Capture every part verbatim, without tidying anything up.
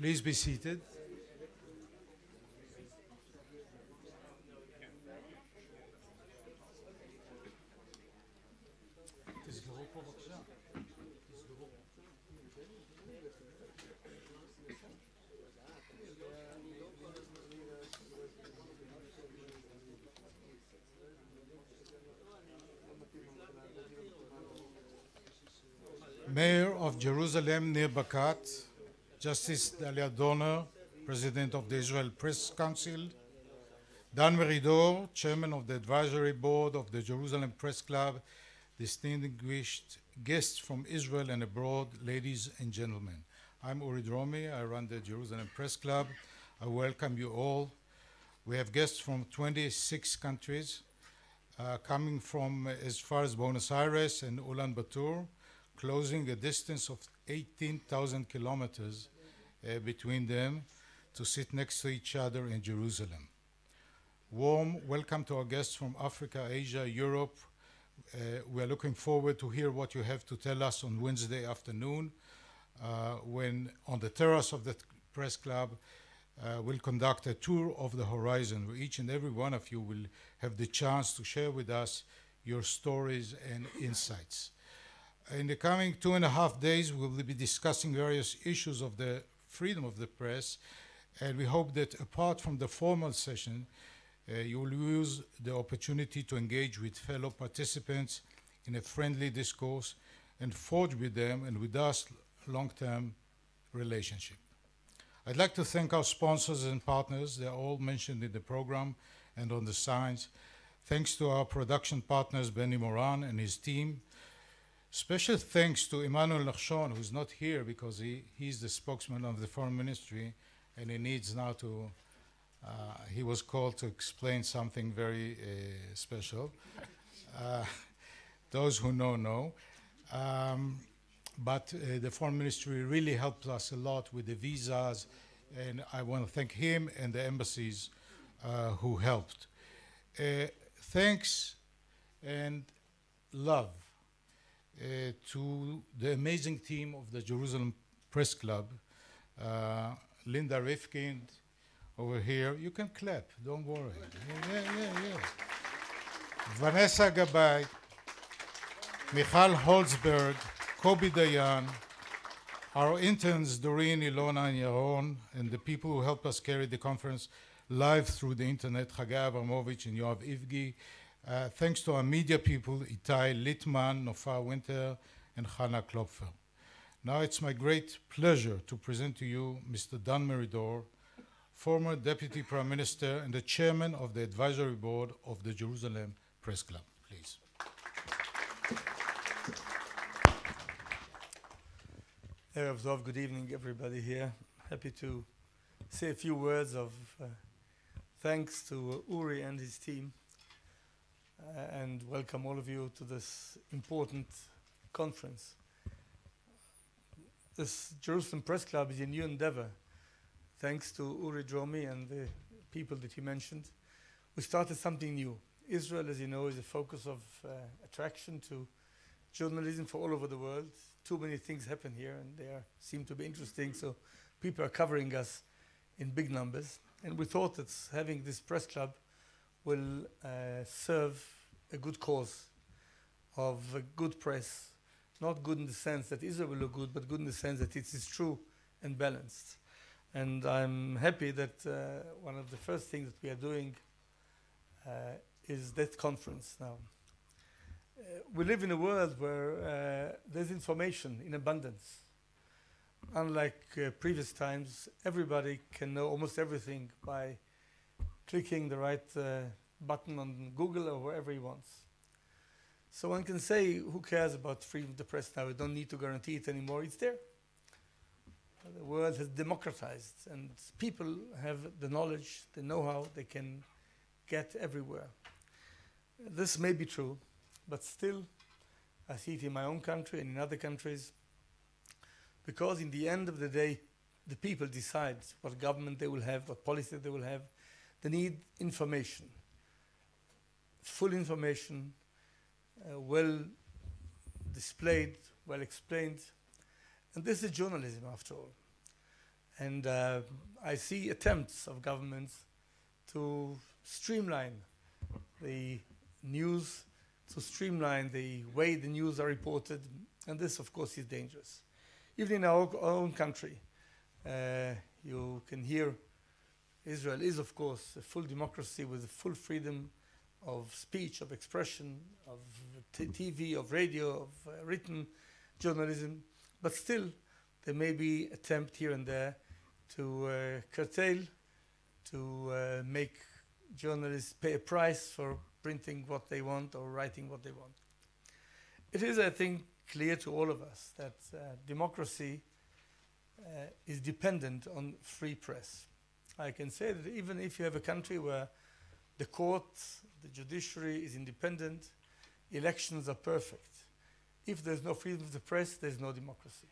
Please be seated. Mayor of Jerusalem near Barkat, Justice Dalia Dorner, President of the Israel Press Council, Dan Meridor, Chairman of the Advisory Board of the Jerusalem Press Club, distinguished guests from Israel and abroad, ladies and gentlemen. I'm Dromi, I run the Jerusalem Press Club. I welcome you all. We have guests from twenty-six countries, uh, coming from as far as Buenos Aires and Ulaanbaatar, closing a distance of eighteen thousand kilometers uh, between them to sit next to each other in Jerusalem. Warm welcome to our guests from Africa, Asia, Europe. Uh, we are looking forward to hear what you have to tell us on Wednesday afternoon uh, when on the terrace of the press club uh, we'll conduct a tour of the horizon where each and every one of you will have the chance to share with us your stories and insights. In the coming two and a half days, we will be discussing various issues of the freedom of the press, and we hope that apart from the formal session, uh, you will use the opportunity to engage with fellow participants in a friendly discourse and forge with them and with us long-term relationship. I'd like to thank our sponsors and partners. They're all mentioned in the program and on the signs. Thanks to our production partners, Benny Moran and his team. Special thanks to Emmanuel Nachshon, who's not here because he, he's the spokesman of the Foreign Ministry, and he needs now to, uh, he was called to explain something very uh, special. Uh, those who know, know. Um, but uh, the Foreign Ministry really helped us a lot with the visas, and I want to thank him and the embassies uh, who helped. Uh, thanks and love Uh, to the amazing team of the Jerusalem Press Club, uh, Linda Rifkind over here. You can clap, don't worry. Yeah, yeah, yeah, yeah. Vanessa Gabay, Michal Holzberg, Kobe Dayan, our interns Doreen, Ilona, and Yaron, and the people who helped us carry the conference live through the internet, Chagai Abramovich and Yoav Ivgi. Uh, thanks to our media people, Itai Littman, Nofar Winter, and Hannah Klopfer. Now it's my great pleasure to present to you Mister Dan Meridor, former Deputy Prime Minister and the Chairman of the Advisory Board of the Jerusalem Press Club. Please. Erev Tov, good evening, everybody here. Happy to say a few words of uh, thanks to uh, Uri and his team. Uh, and welcome all of you to this important conference. This Jerusalem Press Club is a new endeavor. Thanks to Uri Dromi and the people that he mentioned, we started something new. Israel, as you know, is a focus of uh, attraction to journalism for all over the world. Too many things happen here, and they are, seem to be interesting, so people are covering us in big numbers. And we thought that having this press club will uh, serve a good cause of a good press, not good in the sense that Israel will look good, but good in the sense that it is true and balanced. And I'm happy that uh, one of the first things that we are doing uh, is that conference now. Uh, we live in a world where uh, there's information in abundance. Unlike uh, previous times, everybody can know almost everything by clicking the right uh, button on Google or wherever he wants. So one can say, who cares about freedom of the press now? We don't need to guarantee it anymore. It's there. The world has democratized, and people have the knowledge, the know-how they can get everywhere. This may be true, but still, I see it in my own country and in other countries, because in the end of the day, the people decide what government they will have, what policy they will have. They need information, full information, uh, well displayed, well explained. And this is journalism, after all. And uh, I see attempts of governments to streamline the news, to streamline the way the news are reported, and this, of course, is dangerous. Even in our, our own country, uh, you can hear Israel is, of course, a full democracy with full freedom of speech, of expression, of t TV, of radio, of uh, written journalism, but still there may be attempt here and there to uh, curtail, to uh, make journalists pay a price for printing what they want or writing what they want. It is, I think, clear to all of us that uh, democracy uh, is dependent on free press. I can say that even if you have a country where the court, the judiciary is independent, elections are perfect, if there's no freedom of the press, there's no democracy.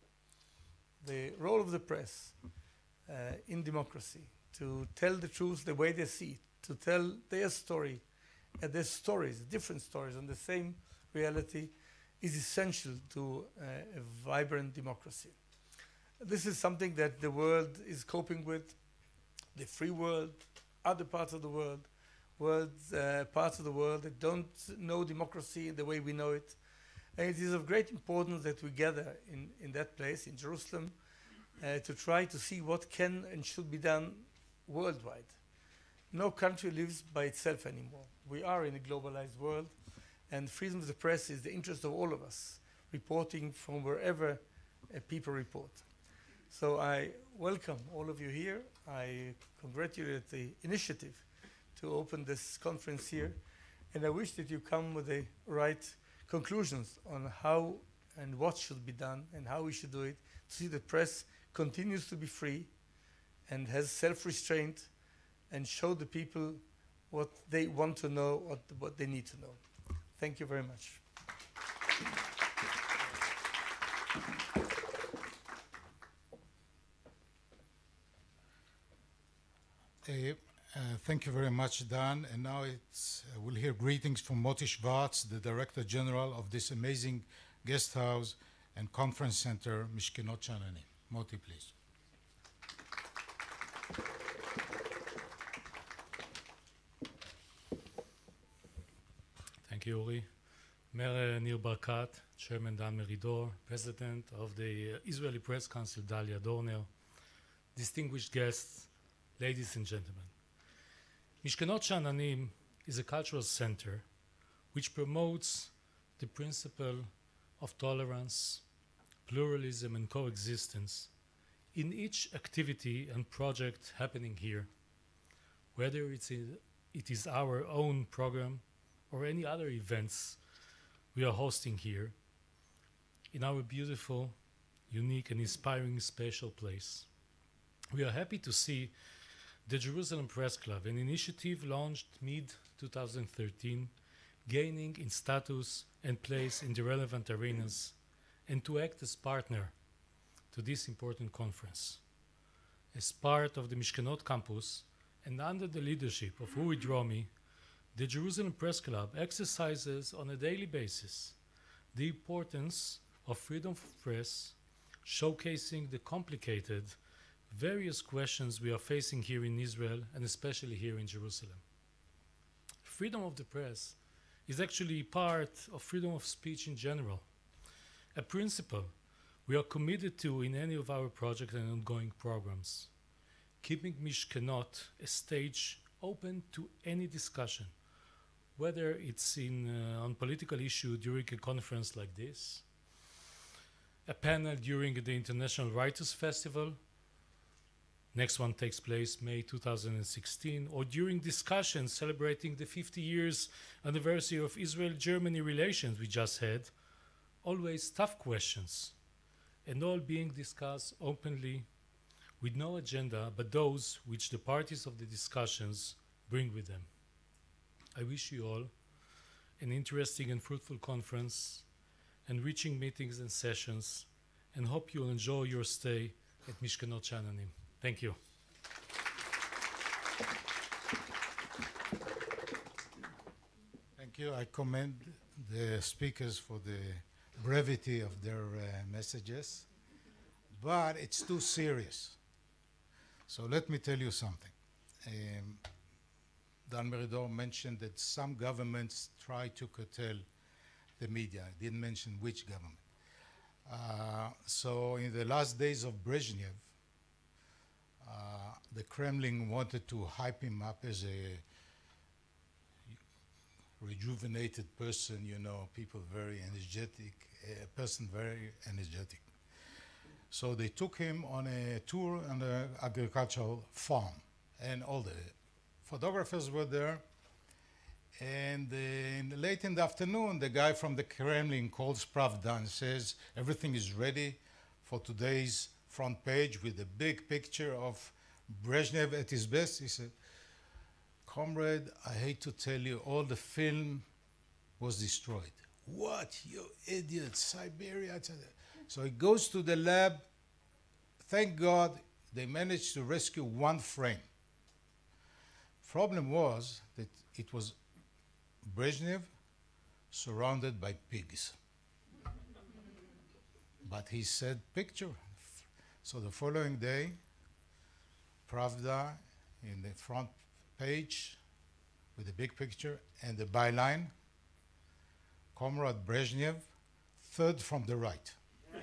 The role of the press uh, in democracy, to tell the truth the way they see it, to tell their story, and their stories, different stories on the same reality, is essential to uh, a vibrant democracy. This is something that the world is coping with, the free world, other parts of the world, worlds, uh, parts of the world that don't know democracy in the way we know it. And it is of great importance that we gather in, in that place, in Jerusalem, uh, to try to see what can and should be done worldwide. No country lives by itself anymore. We are in a globalized world, and freedom of the press is the interest of all of us, reporting from wherever uh, people report. So I welcome all of you here. I congratulate the initiative to open this conference here, and I wish that you come with the right conclusions on how and what should be done and how we should do it, to see the press continues to be free and has self-restraint and show the people what they want to know, what, what they need to know. Thank you very much. Uh, uh, thank you very much, Dan. And now it's, uh, we'll hear greetings from Moti Schwartz, the Director General of this amazing guest house and conference center, Mishkenot Sha'ananim. Moti, please. Thank you, Uri. Mayor Nir Barkat, Chairman Dan Meridor, President of the uh, Israeli Press Council, Dalia, Dorner, distinguished guests, ladies and gentlemen. Mishkenot Sha'ananim is a cultural center which promotes the principle of tolerance, pluralism, and coexistence in each activity and project happening here, whether it's a, it is our own program or any other events we are hosting here in our beautiful, unique, and inspiring special place. We are happy to see the Jerusalem Press Club, an initiative launched mid two thousand thirteen, gaining in status and place in the relevant arenas, and to act as partner to this important conference. As part of the Mishkenot campus, and under the leadership of Dromi, the Jerusalem Press Club exercises on a daily basis the importance of freedom of press, showcasing the complicated various questions we are facing here in Israel and especially here in Jerusalem. Freedom of the press is actually part of freedom of speech in general, a principle we are committed to in any of our projects and ongoing programs, keeping Mishkenot a stage open to any discussion, whether it's in, uh, on political issue during a conference like this, a panel during the International Writers' Festival, next one takes place May two thousand sixteen, or during discussions celebrating the fifty years anniversary of Israel-Germany relations we just had, always tough questions, and all being discussed openly with no agenda but those which the parties of the discussions bring with them. I wish you all an interesting and fruitful conference, enriching meetings and sessions, and hope you'll enjoy your stay at Mishkenot Sha'ananim. Thank you. Thank you. I commend the speakers for the brevity of their uh, messages, but it's too serious. So let me tell you something. Um, Dan Meridor mentioned that some governments try to curtail the media. I didn't mention which government. Uh, so in the last days of Brezhnev, uh, the Kremlin wanted to hype him up as a rejuvenated person, you know, people very energetic, a person very energetic. So they took him on a tour on an agricultural farm, and all the photographers were there. And uh, in late in the afternoon, the guy from the Kremlin calls Pravda and says, everything is ready for today's front page with a big picture of Brezhnev at his best. He said, comrade, I hate to tell you, all the film was destroyed. What, you idiot, Siberia, et cetera. So he goes to the lab. Thank God they managed to rescue one frame. Problem was that it was Brezhnev surrounded by pigs. But he said picture. So the following day, Pravda in the front page with a big picture and the byline, Comrade Brezhnev, third from the right.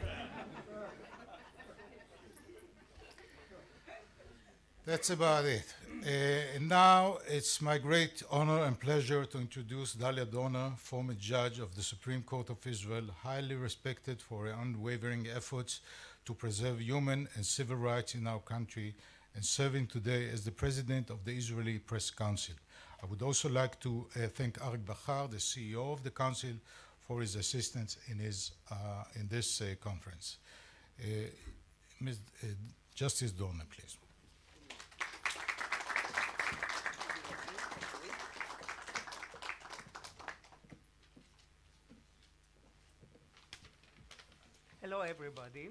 That's about it. Uh, and now it's my great honor and pleasure to introduce Dalia Dorner, former judge of the Supreme Court of Israel, highly respected for her unwavering efforts to preserve human and civil rights in our country, and serving today as the president of the Israeli Press Council. I would also like to uh, thank Arik Bachar, the C E O of the council, for his assistance in, his, uh, in this uh, conference. Uh, Miz Uh, Justice Dorner, please. Hello, everybody.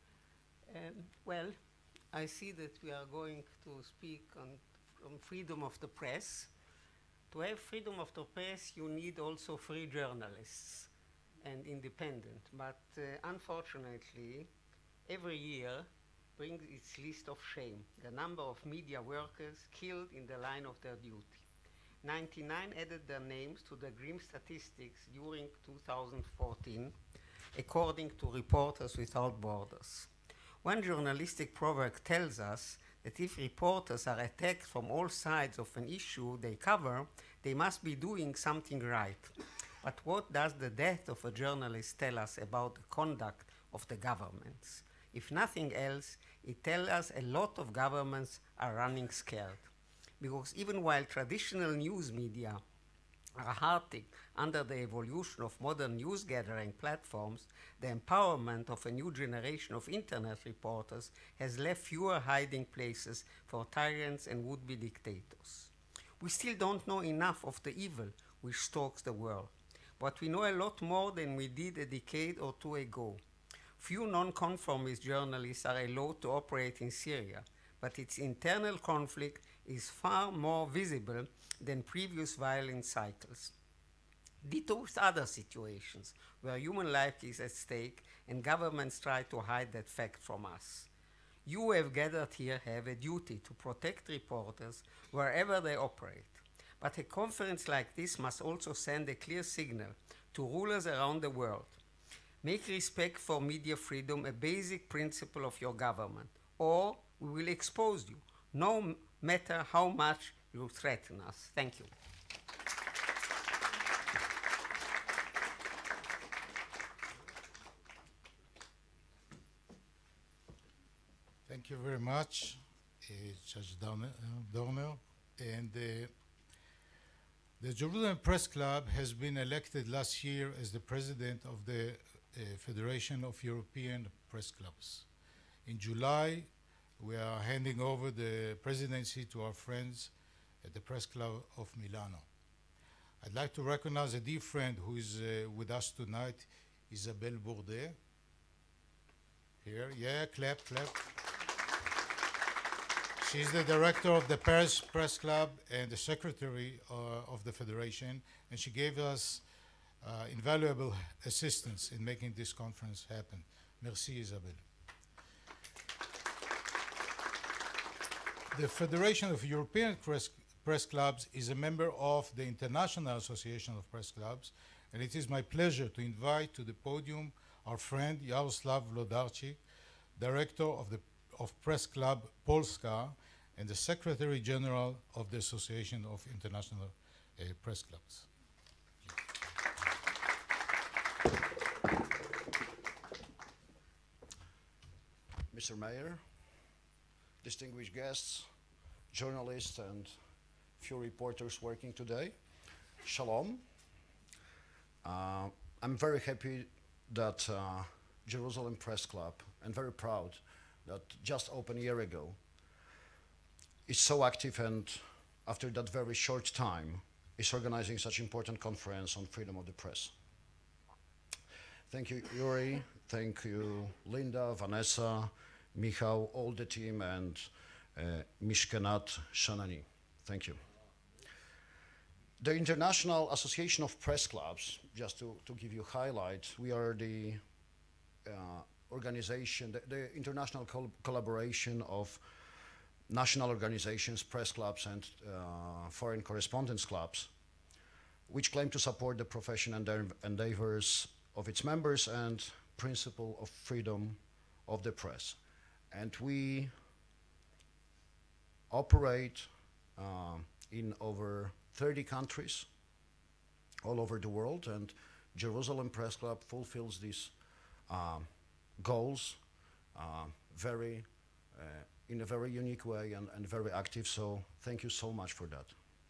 Um, well, I see that we are going to speak on, on freedom of the press. To have freedom of the press, you need also free journalists and independent. But uh, unfortunately, every year brings its list of shame, the number of media workers killed in the line of their duty. ninety-nine added their names to the grim statistics during two thousand fourteen, according to Reporters Without Borders. One journalistic proverb tells us that if reporters are attacked from all sides of an issue they cover, they must be doing something right. But what does the death of a journalist tell us about the conduct of the governments? If nothing else, it tells us a lot of governments are running scared. Because even while traditional news media are hurting under the evolution of modern news gathering platforms, the empowerment of a new generation of internet reporters has left fewer hiding places for tyrants and would-be dictators. We still don't know enough of the evil which stalks the world, but we know a lot more than we did a decade or two ago. Few non-conformist journalists are allowed to operate in Syria, but its internal conflict is far more visible than previous violent cycles. Ditto with other situations where human life is at stake and governments try to hide that fact from us. You who have gathered here have a duty to protect reporters wherever they operate. But a conference like this must also send a clear signal to rulers around the world. Make respect for media freedom a basic principle of your government, or we will expose you, no matter how much you threaten us. Thank you. Thank you very much, uh, Judge Dorner. Uh, Dorner. And uh, the Jerusalem Press Club has been elected last year as the president of the uh, Federation of European Press Clubs. In July, we are handing over the presidency to our friends at the Press Club of Milano. I'd like to recognize a dear friend who is uh, with us tonight, Isabelle Bourdet. Here, yeah, clap, clap. She's the director of the Paris Press Club and the secretary uh, of the Federation, and she gave us uh, invaluable assistance in making this conference happen. Merci, Isabelle. The Federation of European Press, Press Clubs is a member of the International Association of Press Clubs, and it is my pleasure to invite to the podium our friend Jarosław Włodarczyk, Director of the of Press Club Polska and the Secretary General of the Association of International uh, Press Clubs. Mister Mayor, distinguished guests, journalists, and few reporters working today, Shalom. Uh, I'm very happy that uh, Jerusalem Press Club, and very proud that just opened a year ago, is so active, and after that very short time, is organizing such important conference on freedom of the press. Thank you, Yuri. Thank you, Linda, Vanessa, Michał, all the team, and uh, Mishkenot, Sha'ananim. Thank you. The International Association of Press Clubs, just to, to give you a highlight, we are the uh, organization, the, the international col collaboration of national organizations, press clubs, and uh, foreign correspondence clubs, which claim to support the profession and their endeavors of its members and principle of freedom of the press. And we operate uh, in over thirty countries all over the world, and Jerusalem Press Club fulfills these uh, goals uh, very, uh, in a very unique way and, and very active, so thank you so much for that.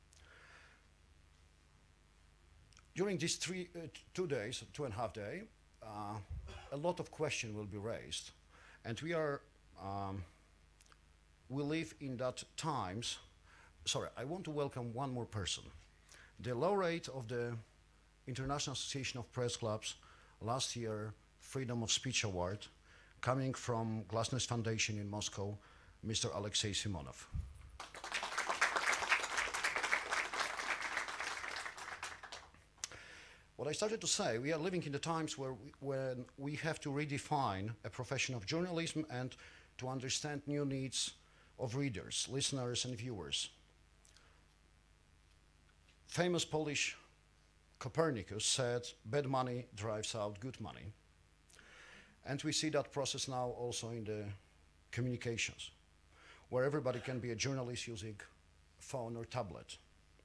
During these three, uh, two days, two and a half day, uh, a lot of questions will be raised, and we are, um, we live in that times. Sorry, I want to welcome one more person. The laureate of the International Association of Press Clubs last year Freedom of Speech Award, coming from Glasnost Foundation in Moscow, Mister Alexei Simonov. What I started to say, we are living in the times where we, when we have to redefine a profession of journalism and to understand new needs of readers, listeners, and viewers. Famous Polish Copernicus said, bad money drives out good money. And we see that process now also in the communications, where everybody can be a journalist using phone or tablet.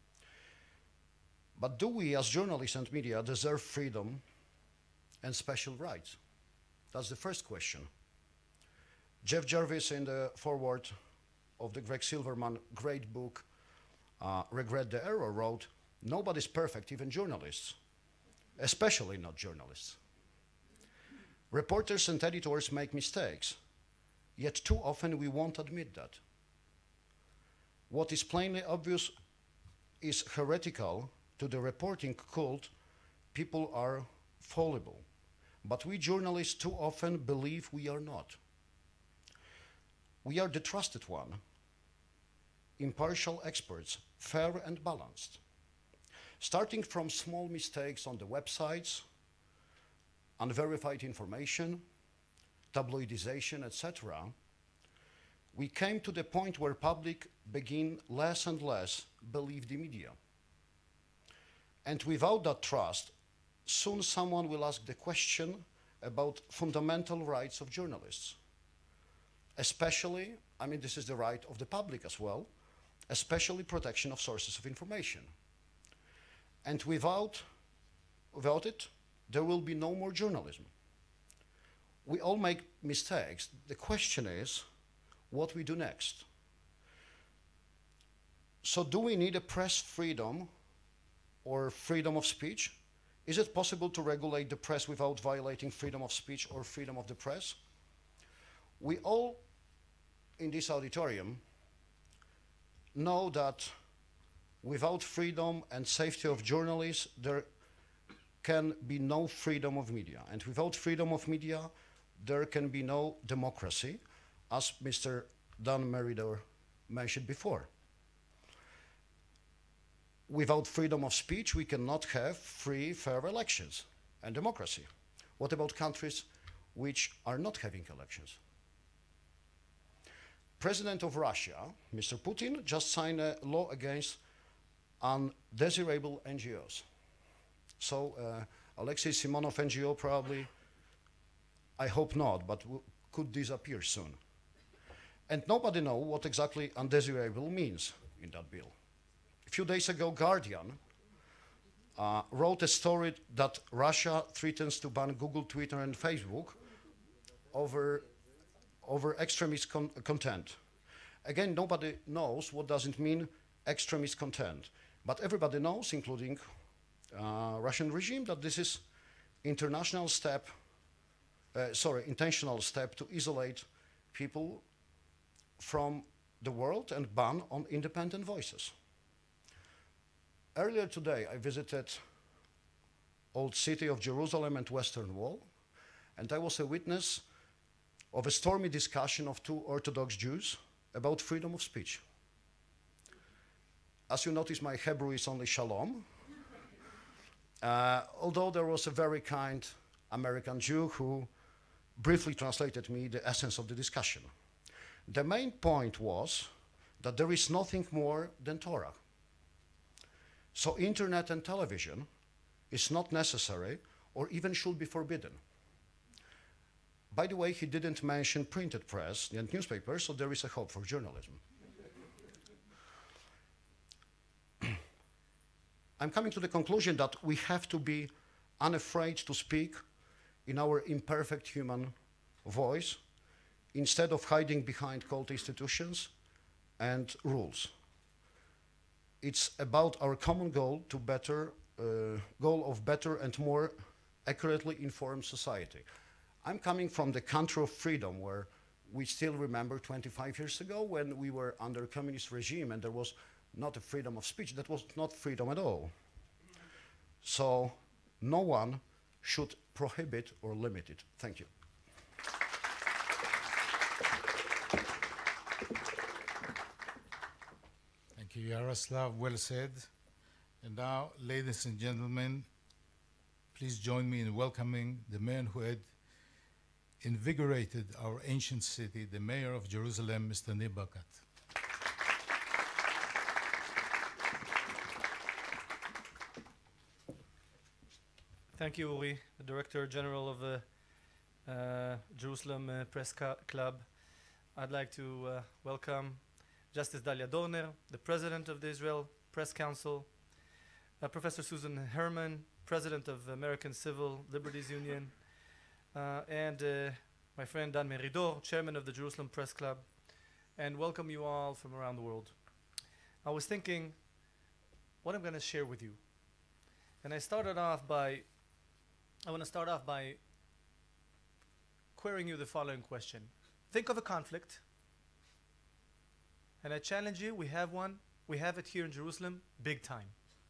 But do we as journalists and media deserve freedom and special rights? That's the first question. Jeff Jarvis, in the foreword of the Greg Silverman great book, uh, Regret the Error, wrote, nobody's perfect, even journalists, especially not journalists. Reporters and editors make mistakes, yet too often we won't admit that. What is plainly obvious is heretical to the reporting cult. People are fallible, but we journalists too often believe we are not. We are the trusted one, impartial experts, fair and balanced. Starting from small mistakes on the websites, unverified information, tabloidization, et cetera, we came to the point where public begin less and less believe the media. And without that trust, soon someone will ask the question about fundamental rights of journalists. Especially, I mean, this is the right of the public as well, especially protection of sources of information. And without, without it, there will be no more journalism. We all make mistakes. The question is what we do next. So do we need a press freedom or freedom of speech? Is it possible to regulate the press without violating freedom of speech or freedom of the press? We all in this auditorium know that without freedom and safety of journalists, there can be no freedom of media. And without freedom of media, there can be no democracy, as Mister Dan Meridor mentioned before. Without freedom of speech, we cannot have free, fair elections and democracy. What about countries which are not having elections? President of Russia, Mister Putin, just signed a law against undesirable N G Os. So uh, Alexei Simonov N G O probably, I hope not, but w could disappear soon. And nobody knows what exactly undesirable means in that bill. A few days ago, Guardian uh, wrote a story that Russia threatens to ban Google, Twitter, and Facebook over, over extremist con content. Again, nobody knows what does it mean, extremist content. But everybody knows, including uh, Russian regime, that this is international step, uh, sorry, intentional step to isolate people from the world and ban on independent voices. Earlier today, I visited old city of Jerusalem and Western Wall, and I was a witness of a stormy discussion of two Orthodox Jews about freedom of speech. As you notice, my Hebrew is only shalom, uh, although there was a very kind American Jew who briefly translated me the essence of the discussion. The main point was that there is nothing more than Torah. So internet and television is not necessary or even should be forbidden. By the way, he didn't mention printed press and newspapers, so there is a hope for journalism. I'm coming to the conclusion that we have to be unafraid to speak in our imperfect human voice instead of hiding behind cold institutions and rules. It's about our common goal to better, uh, goal of better and more accurately informed society. I'm coming from the country of freedom, where we still remember twenty-five years ago when we were under communist regime and there was not a freedom of speech. That was not freedom at all. So no one should prohibit or limit it. Thank you. Thank you, Jarosław. Well said. And now, ladies and gentlemen, please join me in welcoming the man who had invigorated our ancient city, the mayor of Jerusalem, Mister Nir Barkat. Thank you, Uri, the Director General of the uh, Jerusalem uh, Press Club. I'd like to uh, welcome Justice Dalia Dorner, the President of the Israel Press Council, uh, Professor Susan Herman, President of American Civil Liberties Union, uh, and uh, my friend Dan Meridor, Chairman of the Jerusalem Press Club, and welcome you all from around the world. I was thinking what I'm going to share with you. And I started off by I want to start off by querying you the following question. Think of a conflict, and I challenge you, we have one, we have it here in Jerusalem, big time.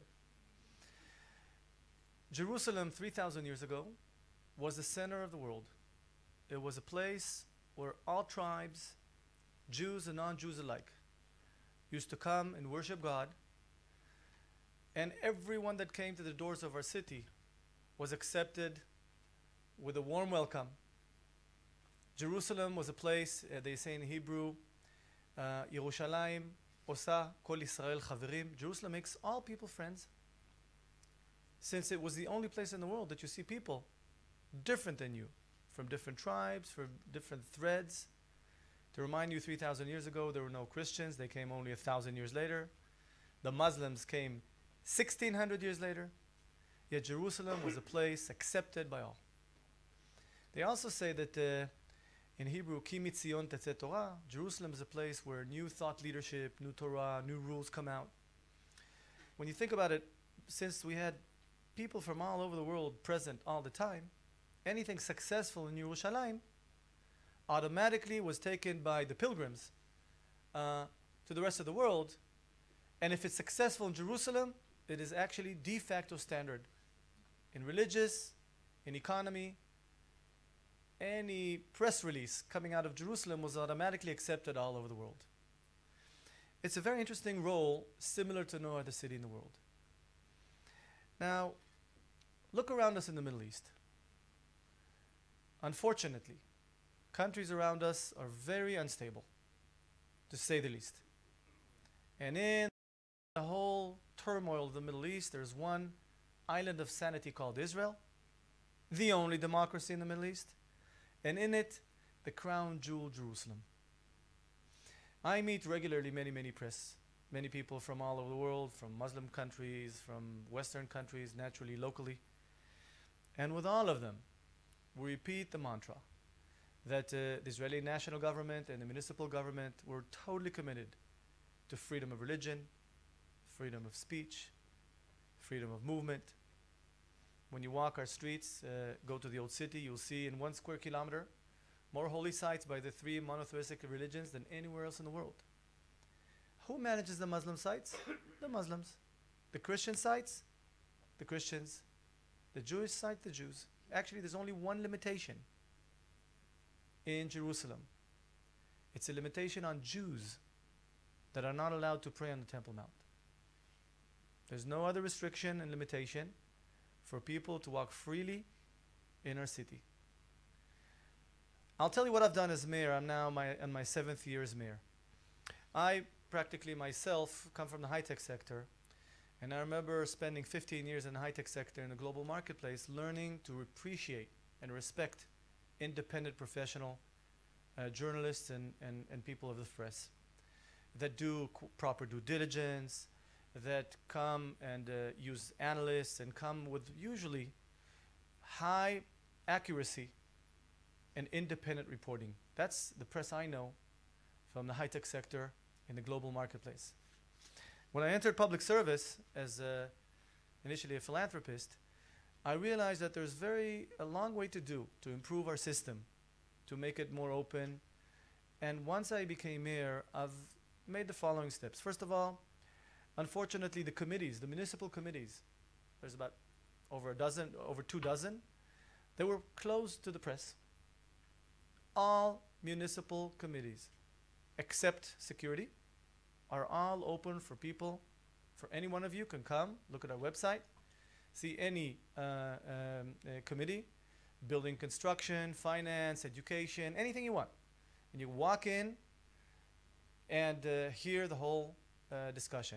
Jerusalem three thousand years ago was the center of the world. It was a place where all tribes, Jews and non-Jews alike, used to come and worship God, and everyone that came to the doors of our city was accepted with a warm welcome. Jerusalem was a place, uh, they say in Hebrew, uh, Yerushalayim osa kol Yisrael chaverim. Jerusalem makes all people friends, since it was the only place in the world that you see people different than you, from different tribes, from different threads. To remind you, three thousand years ago, there were no Christians. They came only a thousand years later. The Muslims came sixteen hundred years later. Yet Jerusalem was a place accepted by all. They also say that uh, in Hebrew, Ki mitzion tetzeh Torah, Jerusalem is a place where new thought leadership, new Torah, new rules come out. When you think about it, since we had people from all over the world present all the time, anything successful in Yerushalayim automatically was taken by the pilgrims uh, to the rest of the world. And if it's successful in Jerusalem, it is actually de facto standard. In religious, in economy, any press release coming out of Jerusalem was automatically accepted all over the world. It's a very interesting role, similar to no other city in the world. Now, look around us in the Middle East. Unfortunately, countries around us are very unstable. to say the least. And in the whole turmoil of the Middle East, there's one island of sanity called Israel, the only democracy in the Middle East, and in it, the crown jewel, Jerusalem. I meet regularly many, many press, many people from all over the world, from Muslim countries, from Western countries, naturally, locally. And with all of them, we repeat the mantra that uh, the Israeli national government and the municipal government were totally committed to freedom of religion, freedom of speech, freedom of movement. When you walk our streets, uh, go to the old city, you'll see in one square kilometer more holy sites by the three monotheistic religions than anywhere else in the world. Who manages the Muslim sites? The Muslims. The Christian sites? The Christians. The Jewish site? The Jews. Actually, there's only one limitation in Jerusalem. It's a limitation on Jews that are not allowed to pray on the Temple Mount. There's no other restriction and limitation for people to walk freely in our city. I'll tell you what I've done as mayor. I'm now my, in my seventh year as mayor. I practically myself come from the high-tech sector, and I remember spending fifteen years in the high-tech sector in the global marketplace, learning to appreciate and respect independent professional uh, journalists and, and, and people of the press that do proper due diligence, that come and uh, use analysts and come with usually high accuracy and independent reporting. That's the press I know from the high-tech sector in the global marketplace. When I entered public service as uh, initially a philanthropist, I realized that there's very a long way to do to improve our system, to make it more open. And once I became mayor, I've made the following steps. First of all, unfortunately, the committees, the municipal committees, there's about over a dozen, over two dozen, they were closed to the press. All municipal committees, except security, are all open for people, for any one of you can come, look at our website, see any uh, um, uh, committee, building construction, finance, education, anything you want. And you walk in and uh, hear the whole uh, discussion.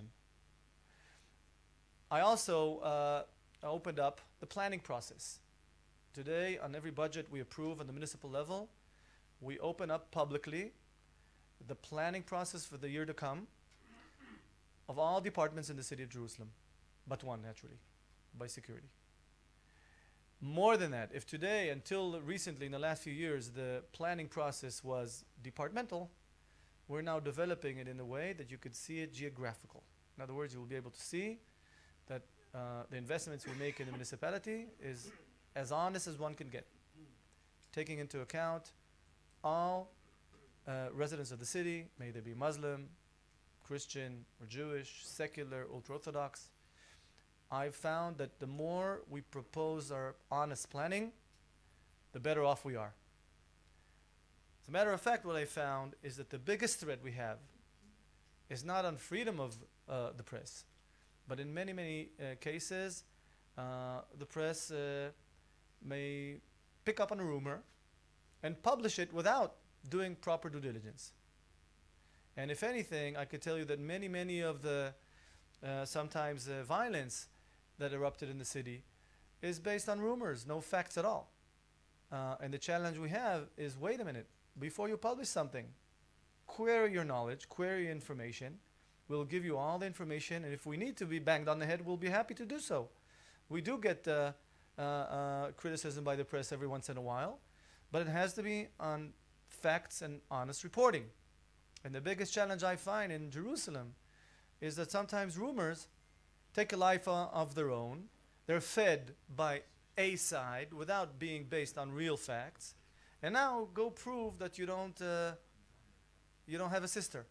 I also uh, opened up the planning process. Today, on every budget we approve on the municipal level, we open up publicly the planning process for the year to come of all departments in the city of Jerusalem, but one, naturally, by security. More than that, if today, until recently, in the last few years, the planning process was departmental, we're now developing it in a way that you could see it geographical. In other words, you will be able to see that uh, the investments we make in the municipality is as honest as one can get, taking into account all uh, residents of the city, may they be Muslim, Christian, or Jewish, secular, ultra-Orthodox. I've found that the more we propose our honest planning, the better off we are. As a matter of fact, what I found is that the biggest threat we have is not on freedom of uh, the press, but in many, many uh, cases, uh, the press uh, may pick up on a rumor and publish it without doing proper due diligence. And if anything, I could tell you that many, many of the uh, sometimes uh, violence that erupted in the city is based on rumors, no facts at all. Uh, and the challenge we have is, wait a minute, before you publish something, query your knowledge, query your information. We'll give you all the information, and if we need to be banged on the head, we'll be happy to do so. We do get uh, uh, uh, criticism by the press every once in a while, but it has to be on facts and honest reporting. And the biggest challenge I find in Jerusalem is that sometimes rumors take a life uh, of their own. They're fed by a side without being based on real facts. And now go prove that you don't, uh, you don't have a sister.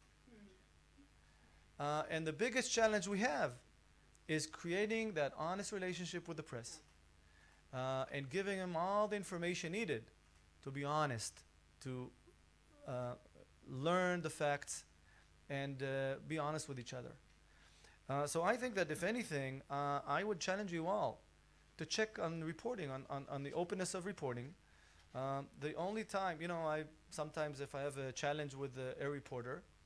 Uh, and the biggest challenge we have is creating that honest relationship with the press uh, and giving them all the information needed to be honest, to uh, learn the facts and uh, be honest with each other. Uh, so I think that if anything, uh, I would challenge you all to check on reporting, on, on, on the openness of reporting. Um, the only time, you know, I sometimes if I have a challenge with uh, a reporter,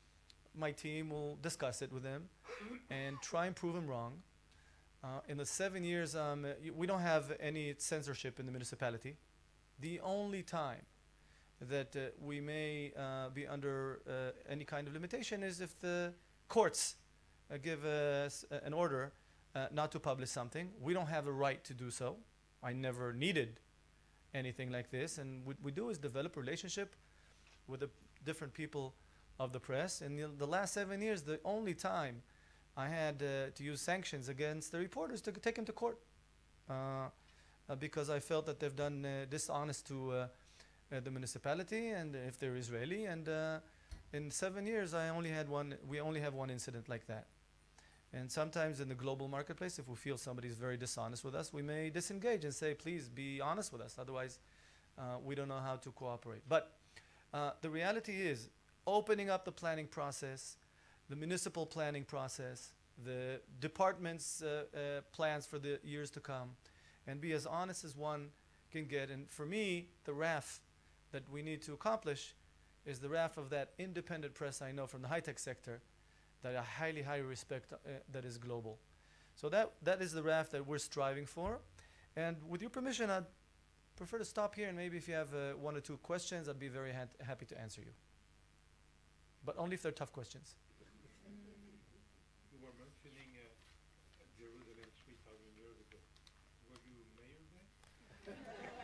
my team will discuss it with him and try and prove him wrong. Uh, in the seven years, um, uh, y- we don't have any censorship in the municipality. The only time that uh, we may uh, be under uh, any kind of limitation is if the courts uh, give us uh, an order uh, not to publish something. We don't have a right to do so. I never needed anything like this, and what we do is develop a relationship with the different people of the press. In the, the last seven years, the only time I had uh, to use sanctions against the reporters to take them to court, uh, uh, because I felt that they've done uh, dishonest to uh, uh, the municipality, and if they're Israeli. And uh, in seven years, I only had one. We only have one incident like that. And sometimes in the global marketplace, if we feel somebody is very dishonest with us, we may disengage and say, please be honest with us. Otherwise, uh, we don't know how to cooperate. But uh, the reality is, opening up the planning process, the municipal planning process, the department's uh, uh, plans for the years to come, and be as honest as one can get. And for me, the R A F that we need to accomplish is the R A F of that independent press I know from the high-tech sector that I highly, highly respect, uh, that is global. So that, that is the R A F that we're striving for. And with your permission, I'd prefer to stop here, and maybe if you have uh, one or two questions, I'd be very ha happy to answer you. But only if they're tough questions. You were mentioning uh, Jerusalem three thousand years ago. Were you mayor then?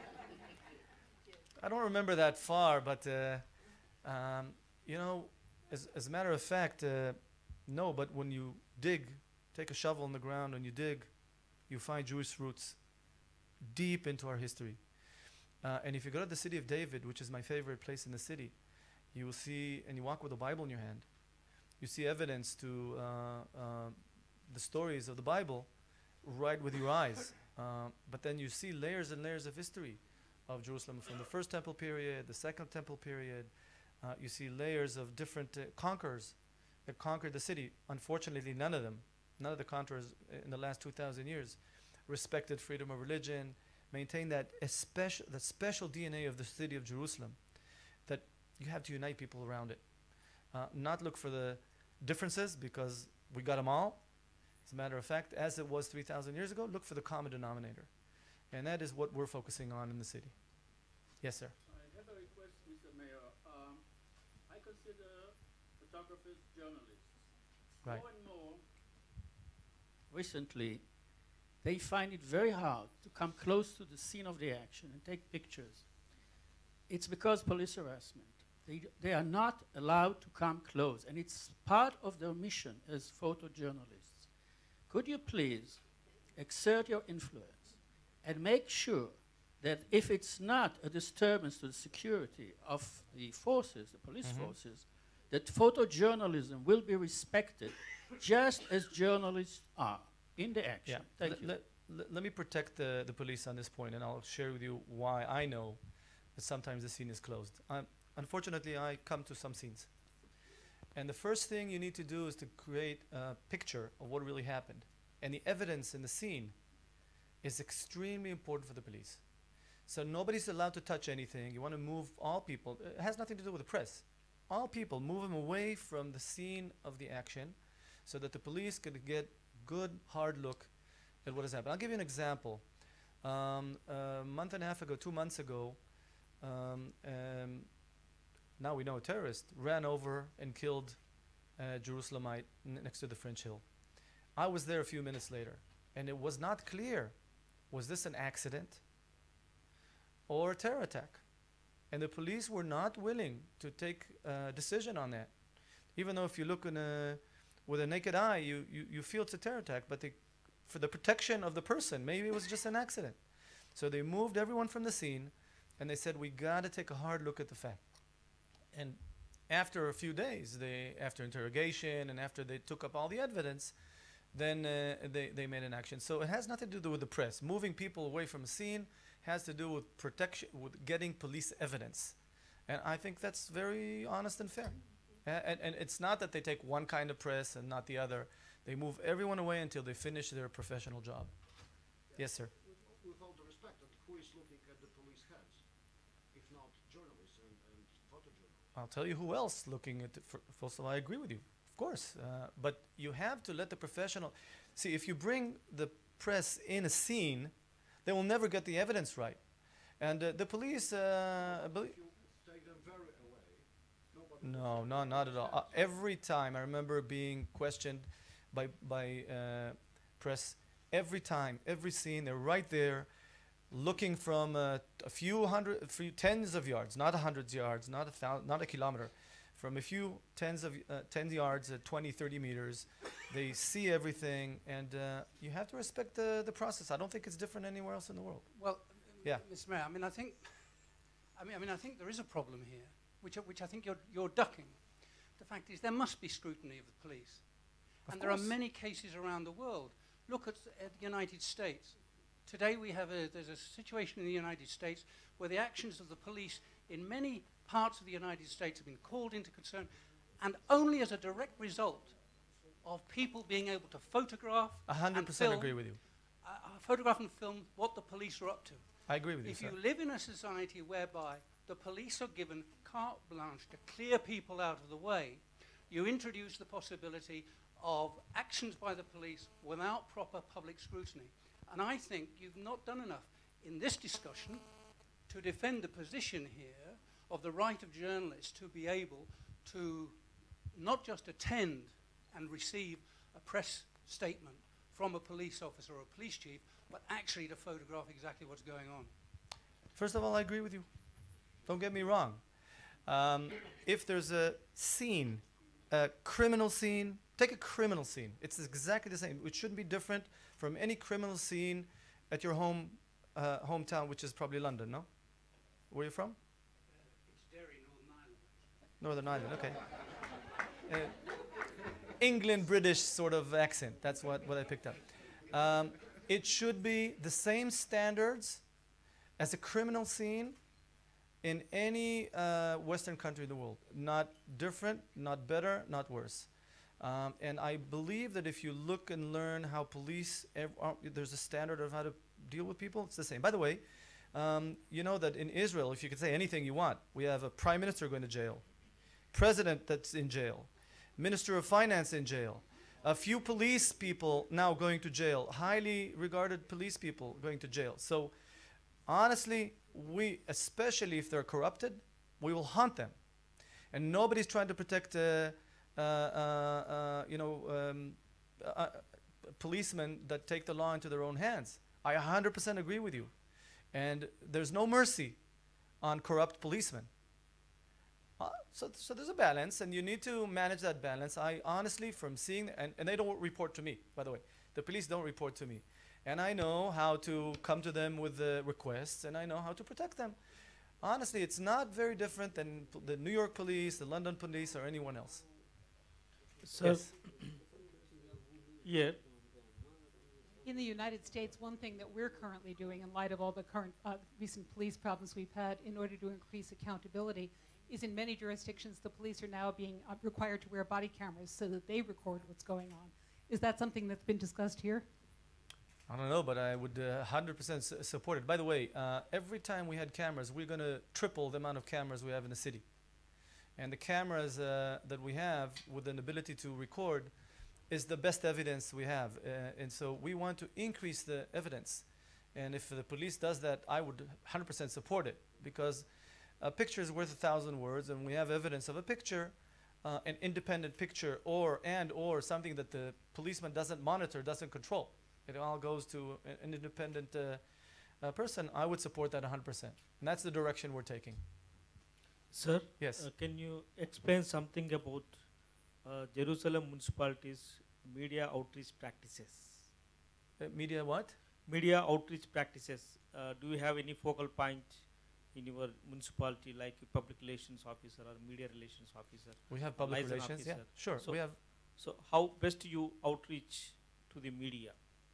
I don't remember that far, but uh, um, you know, as, as a matter of fact, uh, no, but when you dig, take a shovel in the ground and you dig, you find Jewish roots deep into our history. Uh, and if you go to the city of David, which is my favorite place in the city, you will see, and you walk with a Bible in your hand, you see evidence to uh, uh, the stories of the Bible right with your eyes. Uh, but then you see layers and layers of history of Jerusalem from the first temple period, the second temple period. Uh, you see layers of different uh, conquerors that conquered the city. Unfortunately, none of them, none of the conquerors in the last two thousand years respected freedom of religion, maintained that, especial, that special D N A of the city of Jerusalem, that you have to unite people around it. Uh, not look for the differences, because we got them all. As a matter of fact, as it was three thousand years ago, look for the common denominator. And that is what we're focusing on in the city. Yes, sir. I have a request, Mister Mayor. Um, I consider photographers journalists. Right. More and more, Recently, they find it very hard to come close to the scene of the action and take pictures. It's because police harassment. They, d- they are not allowed to come close, and it's part of their mission as photojournalists. Could you please exert your influence and make sure that if it's not a disturbance to the security of the forces, the police Mhm. forces, that photojournalism will be respected just as journalists are in the action. Yeah. Thank Let- you. Let, let, let me protect the, the police on this point, and I'll share with you why I know that sometimes the scene is closed. Um, unfortunately, I come to some scenes. And the first thing you need to do is to create a picture of what really happened. And the evidence in the scene is extremely important for the police. So nobody's allowed to touch anything. You want to move all people. It has nothing to do with the press. All people, move them away from the scene of the action so that the police could get good, hard look at what has happened. I'll give you an example. Um, a month and a half ago, two months ago, um, um, now we know a terrorist ran over and killed a Jerusalemite n- next to the French Hill. I was there a few minutes later, and it was not clear, was this an accident or a terror attack? And the police were not willing to take a decision on that. Even though if you look in a, with a naked eye, you, you, you feel it's a terror attack, but they, for the protection of the person, maybe it was just an accident. So they moved everyone from the scene, and they said, we got to take a hard look at the fact. And after a few days, they, after interrogation and after they took up all the evidence, then uh, they, they made an action. So it has nothing to do with the press. Moving people away from a scene has to do with protection, with getting police evidence. And I think that's very honest and fair. Uh, and, and it's not that they take one kind of press and not the other. They move everyone away until they finish their professional job. Yes, sir. With, with all the respect, that who is looking at the police heads, if not journalists and, and photojournalists? I'll tell you who else looking at it. First of all, I agree with you. course. Uh, but you have to let the professional... See, if you bring the press in a scene, they will never get the evidence right. And uh, the police... Uh, Take them very away. Nobody no, no, not at all. Uh, every time I remember being questioned by, by uh, press, every time, every scene, they're right there, looking from uh, a few hundred, a few tens of yards, not a hundred yards, not a thousand, not a kilometer, from a few tens of uh, ten yards at twenty, thirty meters. They see everything, and uh, you have to respect the, the process. I don't think it's different anywhere else in the world. Well, Yeah. Mister Mayor, I mean, I think, I mean, I mean, I think there is a problem here, which, which I think you're, you're ducking. The fact is, there must be scrutiny of the police, Of and there are course. many cases around the world. Look at, at the United States. Today, we have a there's a situation in the United States where the actions of the police in many parts of the United States have been called into concern, and only as a direct result of people being able to photograph A hundred and percent film, agree with you. uh, uh, photograph and film what the police are up to. I agree with you, If sir. you live in a society whereby the police are given carte blanche to clear people out of the way, you introduce the possibility of actions by the police without proper public scrutiny. And I think you've not done enough in this discussion to defend the position here of the right of journalists to be able to not just attend and receive a press statement from a police officer or a police chief, but actually to photograph exactly what's going on. First of all, I agree with you. Don't get me wrong. Um, if there's a scene, a criminal scene, take a criminal scene. It's exactly the same. It shouldn't be different from any criminal scene at your home uh, hometown, which is probably London, no? Where are you from? It's Derry, Northern Ireland. Northern Ireland, okay. Uh, England, British sort of accent. That's what, what I picked up. Um, it should be the same standards as a criminal scene in any uh, Western country in the world. Not different, not better, not worse. Um, and I believe that if you look and learn how police, ev uh, there's a standard of how to deal with people, it's the same. By the way, um, you know that in Israel, if you could say anything you want, we have a prime minister going to jail, president that's in jail, minister of finance in jail, a few police people now going to jail, highly regarded police people going to jail. So honestly, we, especially if they're corrupted, we will haunt them. And nobody's trying to protect uh, Uh, uh, uh, you know, um, uh, uh, policemen that take the law into their own hands. I one hundred percent agree with you. And there's no mercy on corrupt policemen. Uh, so, so there's a balance, and you need to manage that balance. I honestly, from seeing, and, and they don't report to me, by the way. The police don't report to me. And I know how to come to them with the requests, and I know how to protect them. Honestly, it's not very different than the New York police, the London police, or anyone else. So, Yes. yeah, In the United States, one thing that we're currently doing in light of all the current uh, recent police problems we've had in order to increase accountability is in many jurisdictions the police are now being uh, required to wear body cameras so that they record what's going on. Is that something that's been discussed here? I don't know, but I would uh, one hundred percent su support it. By the way, uh, every time we had cameras, we're going to triple the amount of cameras we have in the city. And the cameras uh, that we have with an ability to record is the best evidence we have. Uh, and so we want to increase the evidence. And if the police does that, I would one hundred percent support it, because a picture is worth a thousand words, and we have evidence of a picture, uh, an independent picture, or and or something that the policeman doesn't monitor, doesn't control. It all goes to an, an independent uh, uh, person. I would support that one hundred percent. And that's the direction we're taking. sir. Yes. Uh, can you explain something about uh, Jerusalem municipality's media outreach practices? Uh, media what? Media outreach practices. Uh, do you have any focal point in your municipality, like a public relations officer or media relations officer? We have public liaison relations, yeah, officer? sure. So we have. So how best you outreach to the media?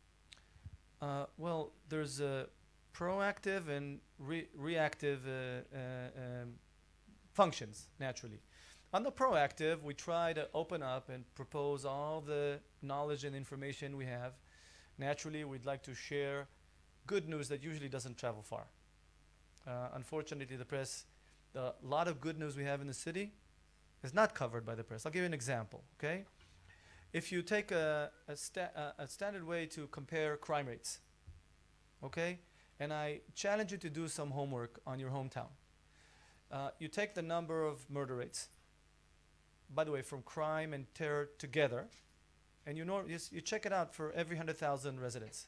Uh, well, there's uh, proactive and re reactive uh, uh, um, functions, naturally. On the proactive, we try to open up and propose all the knowledge and information we have. Naturally, we'd like to share good news that usually doesn't travel far. Uh, unfortunately, the press, the lot of good news we have in the city is not covered by the press. I'll give you an example, okay? if you take a, a, sta a, a standard way to compare crime rates, okay, and I challenge you to do some homework on your hometown. Uh, you take the number of murder rates, by the way, from crime and terror together, and you know, you, you check it out for every one hundred thousand residents.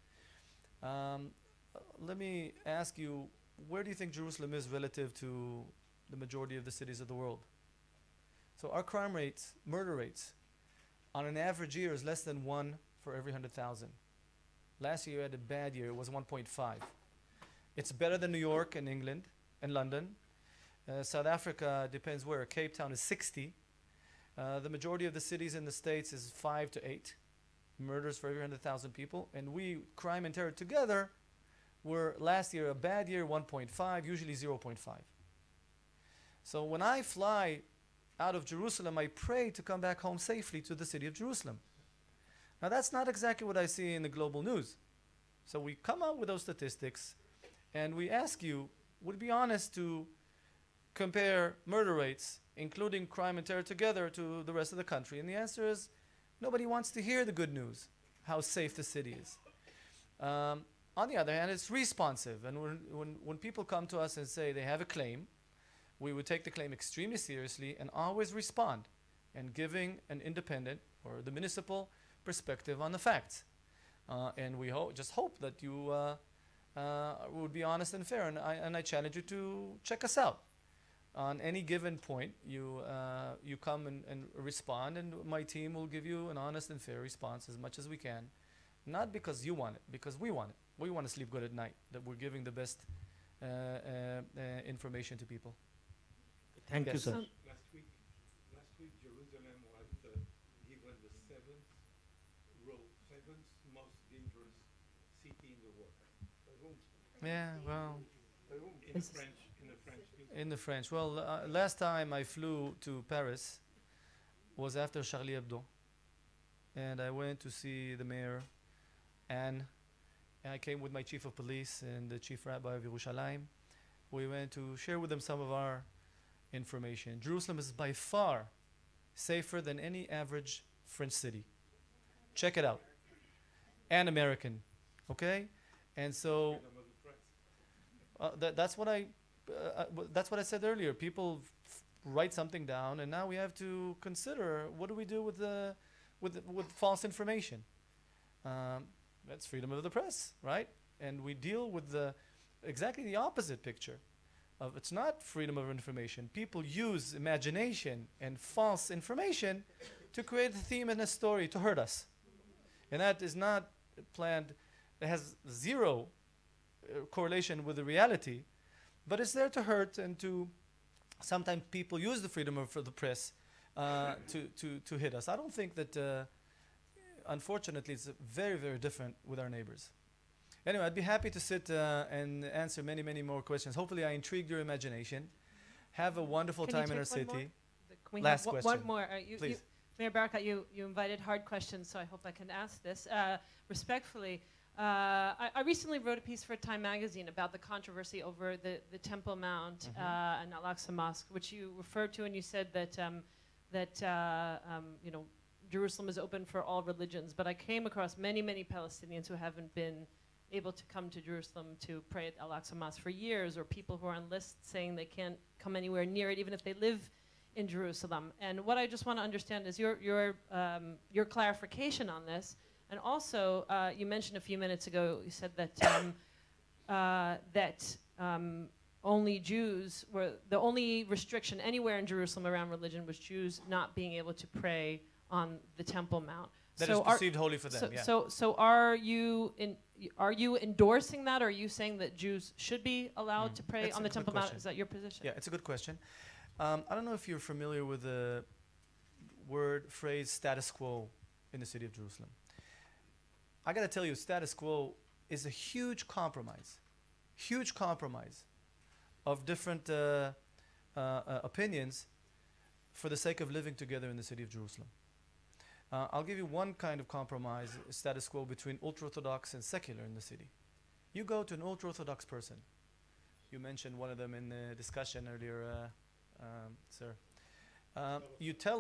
Um, uh, let me ask you, where do you think Jerusalem is relative to the majority of the cities of the world? So our crime rates, murder rates, on an average year is less than one for every one hundred thousand. Last year you had a bad year, it was one point five. It's better than New York and England and London. Uh, South Africa depends where. Cape Town is sixty. Uh, the majority of the cities in the States is five to eight murders for every one hundred thousand people. And we, crime and terror together, were last year a bad year, one point five, usually zero point five. So when I fly out of Jerusalem, I pray to come back home safely to the city of Jerusalem. Now that's not exactly what I see in the global news. So we come out with those statistics and we ask you, would it be honest to compare murder rates, including crime and terror together, to the rest of the country? And the answer is, nobody wants to hear the good news, how safe the city is. Um, on the other hand, it's responsive. And when, when, when people come to us and say they have a claim, we would take the claim extremely seriously and always respond, and giving an independent or the municipal perspective on the facts. Uh, and we ho just hope that you uh, uh, would be honest and fair. And I, and I challenge you to check us out. On any given point, you, uh, you come and, and respond, and my team will give you an honest and fair response as much as we can. Not because you want it, because we want it. We want to sleep good at night, that we're giving the best uh, uh, uh, information to people. Thank Yes. you, sir. Last week, last week Jerusalem was uh, given the seventh role, seventh most dangerous city in the world. Yeah, well, In the French, in the French. in the French. Well, uh, last time I flew to Paris was after Charlie Hebdo, and I went to see the mayor, and I came with my chief of police and the chief rabbi of Yerushalayim. We went to share with them some of our information. Jerusalem is by far safer than any average French city. Check it out. And American, okay? And so uh, that, that's what I uh, uh, that's what I said earlier. People f write something down, and now we have to consider, what do we do with the with the, with false information? Um, that's freedom of the press, right? And we deal with the exactly the opposite picture. Of it's not freedom of information. People use imagination and false information to create a theme and a story to hurt us. And that is not planned, it has zero uh, correlation with the reality, but it's there to hurt, and to sometimes people use the freedom of the press uh, to, to, to hit us. I don't think that, uh, unfortunately, it's very, very different with our neighbors. Anyway, I'd be happy to sit uh, and answer many, many more questions. Hopefully I intrigued your imagination. Have a wonderful Can you time in our take one more? city. The- Can we Last have one- question. One more. Uh, you, you, Please. Mayor Barkat, you, you invited hard questions, so I hope I can ask this. Uh, respectfully, uh, I, I recently wrote a piece for Time magazine about the controversy over the, the Temple Mount Mhm. uh, and Al-Aqsa Mosque, which you referred to, and you said that, um, that uh, um, you know, Jerusalem is open for all religions. But I came across many, many Palestinians who haven't been able to come to Jerusalem to pray at Al-Aqsa Mosque for years, or people who are on lists saying they can't come anywhere near it, even if they live in Jerusalem. And what I just want to understand is your, your, um, your clarification on this. And also, uh, you mentioned a few minutes ago, you said that, um, uh, that um, only Jews were, the only restriction anywhere in Jerusalem around religion was Jews not being able to pray on the Temple Mount. That so is are- perceived holy for them, so, yeah. So, so are you in? Are you endorsing that? Or are you saying that Jews should be allowed Mm. to pray That's on a the good Temple Mount? question. Is that your position? Yeah, it's a good question. Um, I don't know if you're familiar with the word, phrase, status quo in the city of Jerusalem. I got to tell you, status quo is a huge compromise, huge compromise of different uh, uh, uh, opinions for the sake of living together in the city of Jerusalem. Uh, I'll give you one kind of compromise, status quo between ultra-Orthodox and secular in the city. You go to an ultra-Orthodox person. You mentioned one of them in the discussion earlier, uh, um, sir. Um, you tell them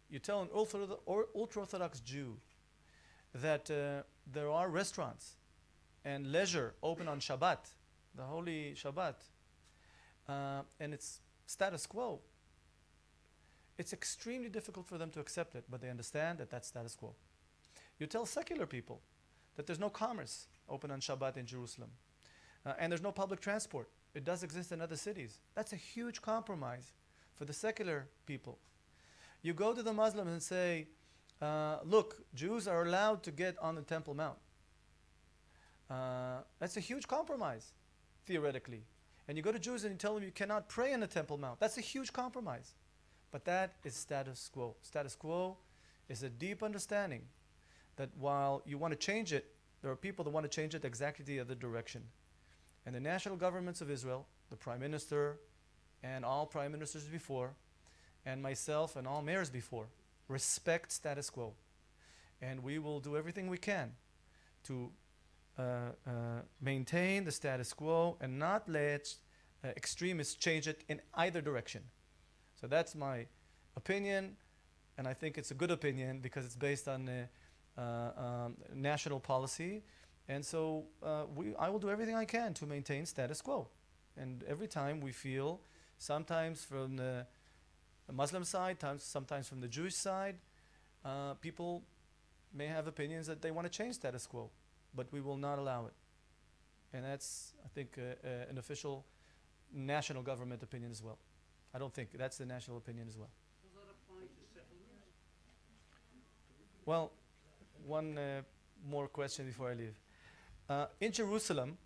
you tell an ultra- or ultra-Orthodox Jew that uh, there are restaurants and leisure open on Shabbat, the holy Shabbat, uh, and it's status quo, it's extremely difficult for them to accept it, but they understand that that's status quo. You tell secular people that there's no commerce open on Shabbat in Jerusalem, uh, and there's no public transport. It does exist in other cities. That's a huge compromise for the secular people. You go to the Muslims and say, uh, look, Jews are allowed to get on the Temple Mount. Uh, that's a huge compromise, theoretically. And you go to Jews and you tell them you cannot pray on the Temple Mount. That's a huge compromise. But that is status quo. Status quo is a deep understanding that while you want to change it, there are people that want to change it exactly the other direction. And the national governments of Israel, the Prime Minister and all Prime Ministers before, and myself and all mayors before, respect status quo. And we will do everything we can to uh, uh, maintain the status quo and not let uh, extremists change it in either direction. So that's my opinion, and I think it's a good opinion because it's based on uh, uh, um, national policy. And so uh, we, I will do everything I can to maintain status quo. And every time we feel, sometimes from the Muslim side, times, sometimes from the Jewish side, uh, people may have opinions that they want to change status quo, but we will not allow it. And that's, I think, uh, uh, an official national government opinion as well. I don't think that's the national opinion as well. Does that apply to settlements? Well, one uh, more question before I leave. Uh, in Jerusalem,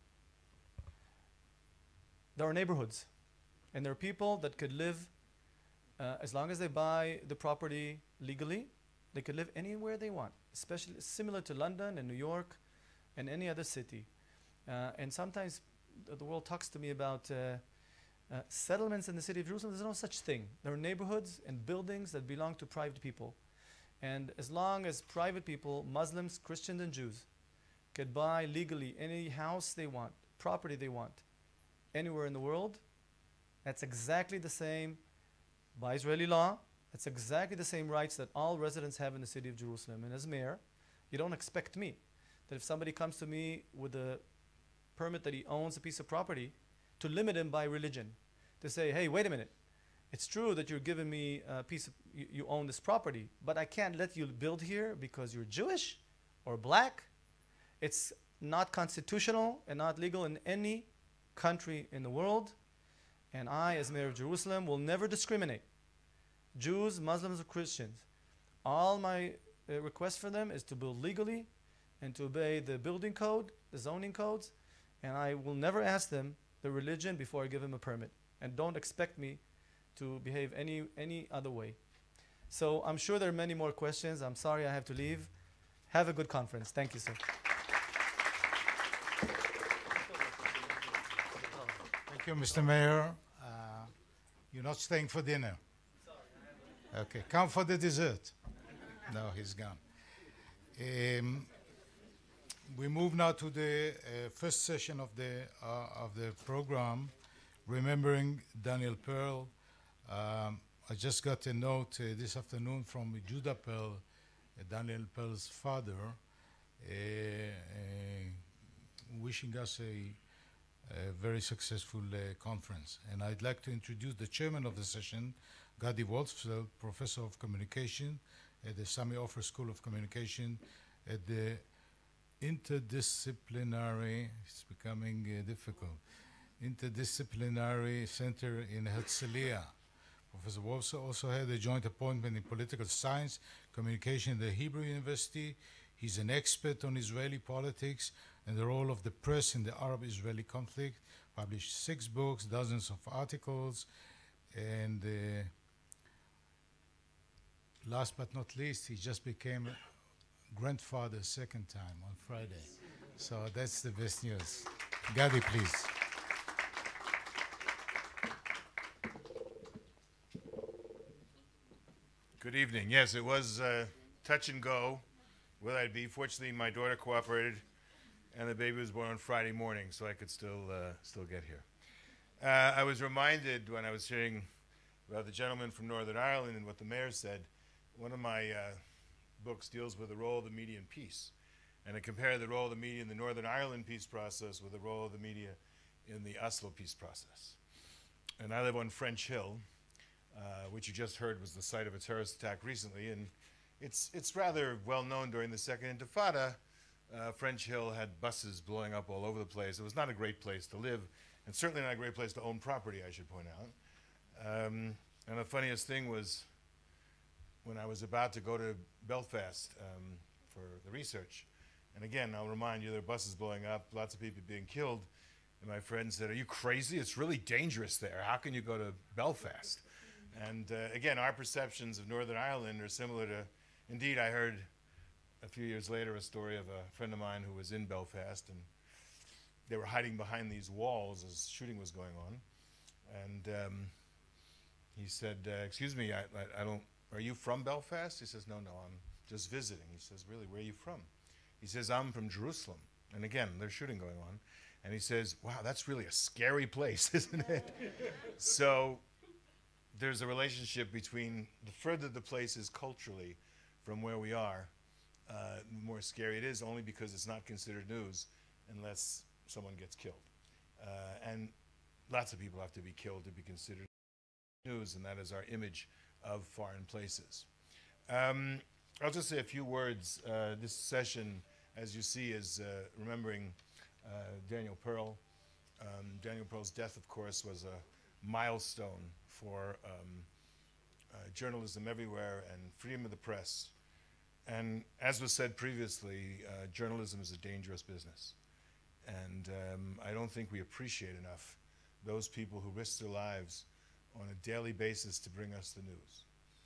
there are neighborhoods, and there are people that could live, uh, as long as they buy the property legally, they could live anywhere they want, especially similar to London and New York and any other city. Uh, and sometimes th the world talks to me about uh, uh, settlements in the city of Jerusalem. There's no such thing. There are neighborhoods and buildings that belong to private people. And as long as private people, Muslims, Christians, and Jews, could buy legally any house they want, property they want, anywhere in the world, that's exactly the same by Israeli law. That's exactly the same rights that all residents have in the city of Jerusalem. And as mayor, you don't expect me that if somebody comes to me with a permit that he owns a piece of property, to limit him by religion, to say, hey, wait a minute, it's true that you're giving me a piece of, you, you own this property, but I can't let you build here because you're Jewish or black. It's not constitutional and not legal in any country in the world. And I, as mayor of Jerusalem, will never discriminate. Jews, Muslims, or Christians. All my uh, request for them is to build legally and to obey the building code, the zoning codes, and I will never ask them the religion before I give them a permit. And don't expect me to behave any, any other way. So I'm sure there are many more questions. I'm sorry I have to leave. Have a good conference. Thank you, sir. Thank you, Mister Mayor. Uh, you're not staying for dinner? Okay, come for the dessert. No, he's gone. Um, we move now to the uh, first session of the uh, of the program, remembering Daniel Pearl. Um, I just got a note uh, this afternoon from Judah Pearl, uh, Daniel Pearl's father, uh, uh, wishing us a a very successful uh, conference. And I'd like to introduce the chairman of the session, Gadi Wolfsfeld, professor of communication at the Sammy Ofer School of Communication at the interdisciplinary, it's becoming uh, difficult, interdisciplinary center in Herzliya. Professor Wolfsfeld also had a joint appointment in political science, communication at the Hebrew University. He's an expert on Israeli politics and the role of the press in the Arab-Israeli conflict, published six books, dozens of articles, and uh, last but not least, he just became a grandfather second time on Friday. So that's the best news. Gadi, please. Good evening. Yes, it was uh, touch and go where I'd be. Fortunately, my daughter cooperated, and the baby was born on Friday morning, so I could still uh, still get here. Uh, I was reminded when I was hearing about the gentleman from Northern Ireland and what the mayor said, one of my uh, books deals with the role of the media in peace. And I compare the role of the media in the Northern Ireland peace process with the role of the media in the Oslo peace process. And I live on French Hill, uh, which you just heard was the site of a terrorist attack recently. And it's, it's rather well known during the Second Intifada. Uh, French Hill had buses blowing up all over the place. It was not a great place to live, and certainly not a great place to own property, I should point out. Um, and the funniest thing was when I was about to go to Belfast um, for the research. And again, I'll remind you, there are buses blowing up, lots of people being killed. And my friend said, "Are you crazy? It's really dangerous there. How can you go to Belfast?" And uh, again, our perceptions of Northern Ireland are similar to, indeed, I heard a few years later a story of a friend of mine who was in Belfast, and they were hiding behind these walls as shooting was going on. And um, he said, uh, excuse me, I, I, I don't, are you from Belfast? He says, no, no, I'm just visiting. He says, really, where are you from? He says, I'm from Jerusalem. And again, there's shooting going on. And he says, wow, that's really a scary place, isn't it? So there's a relationship between the further the place is culturally from where we are, uh, the more scary it is, only because it's not considered news unless someone gets killed. Uh, and lots of people have to be killed to be considered news, and that is our image of foreign places. Um, I'll just say a few words. Uh, this session, as you see, is uh, remembering uh, Daniel Pearl. Um, Daniel Pearl's death, of course, was a milestone for um, uh, journalism everywhere and freedom of the press. And as was said previously, uh, journalism is a dangerous business. And um, I don't think we appreciate enough those people who risk their lives on a daily basis to bring us the news.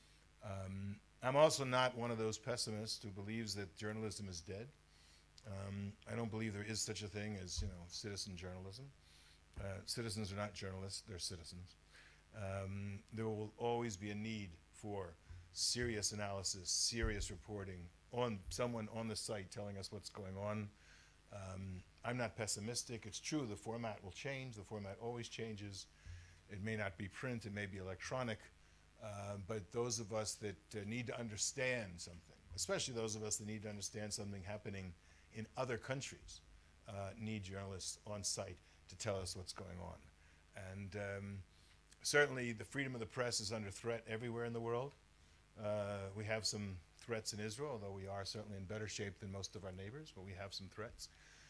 Um, I'm also not one of those pessimists who believes that journalism is dead. Um, I don't believe there is such a thing as, you know, citizen journalism. Uh, citizens are not journalists, they're citizens. Um, there will always be a need for serious analysis, serious reporting, on someone on the site telling us what's going on. Um, I'm not pessimistic. It's true, the format will change. The format always changes. It may not be print, it may be electronic, uh, but those of us that uh, need to understand something, especially those of us that need to understand something happening in other countries, uh, need journalists on site to tell us what's going on. And um, certainly the freedom of the press is under threat everywhere in the world. Uh, we have some threats in Israel, although we are certainly in better shape than most of our neighbors, but we have some threats.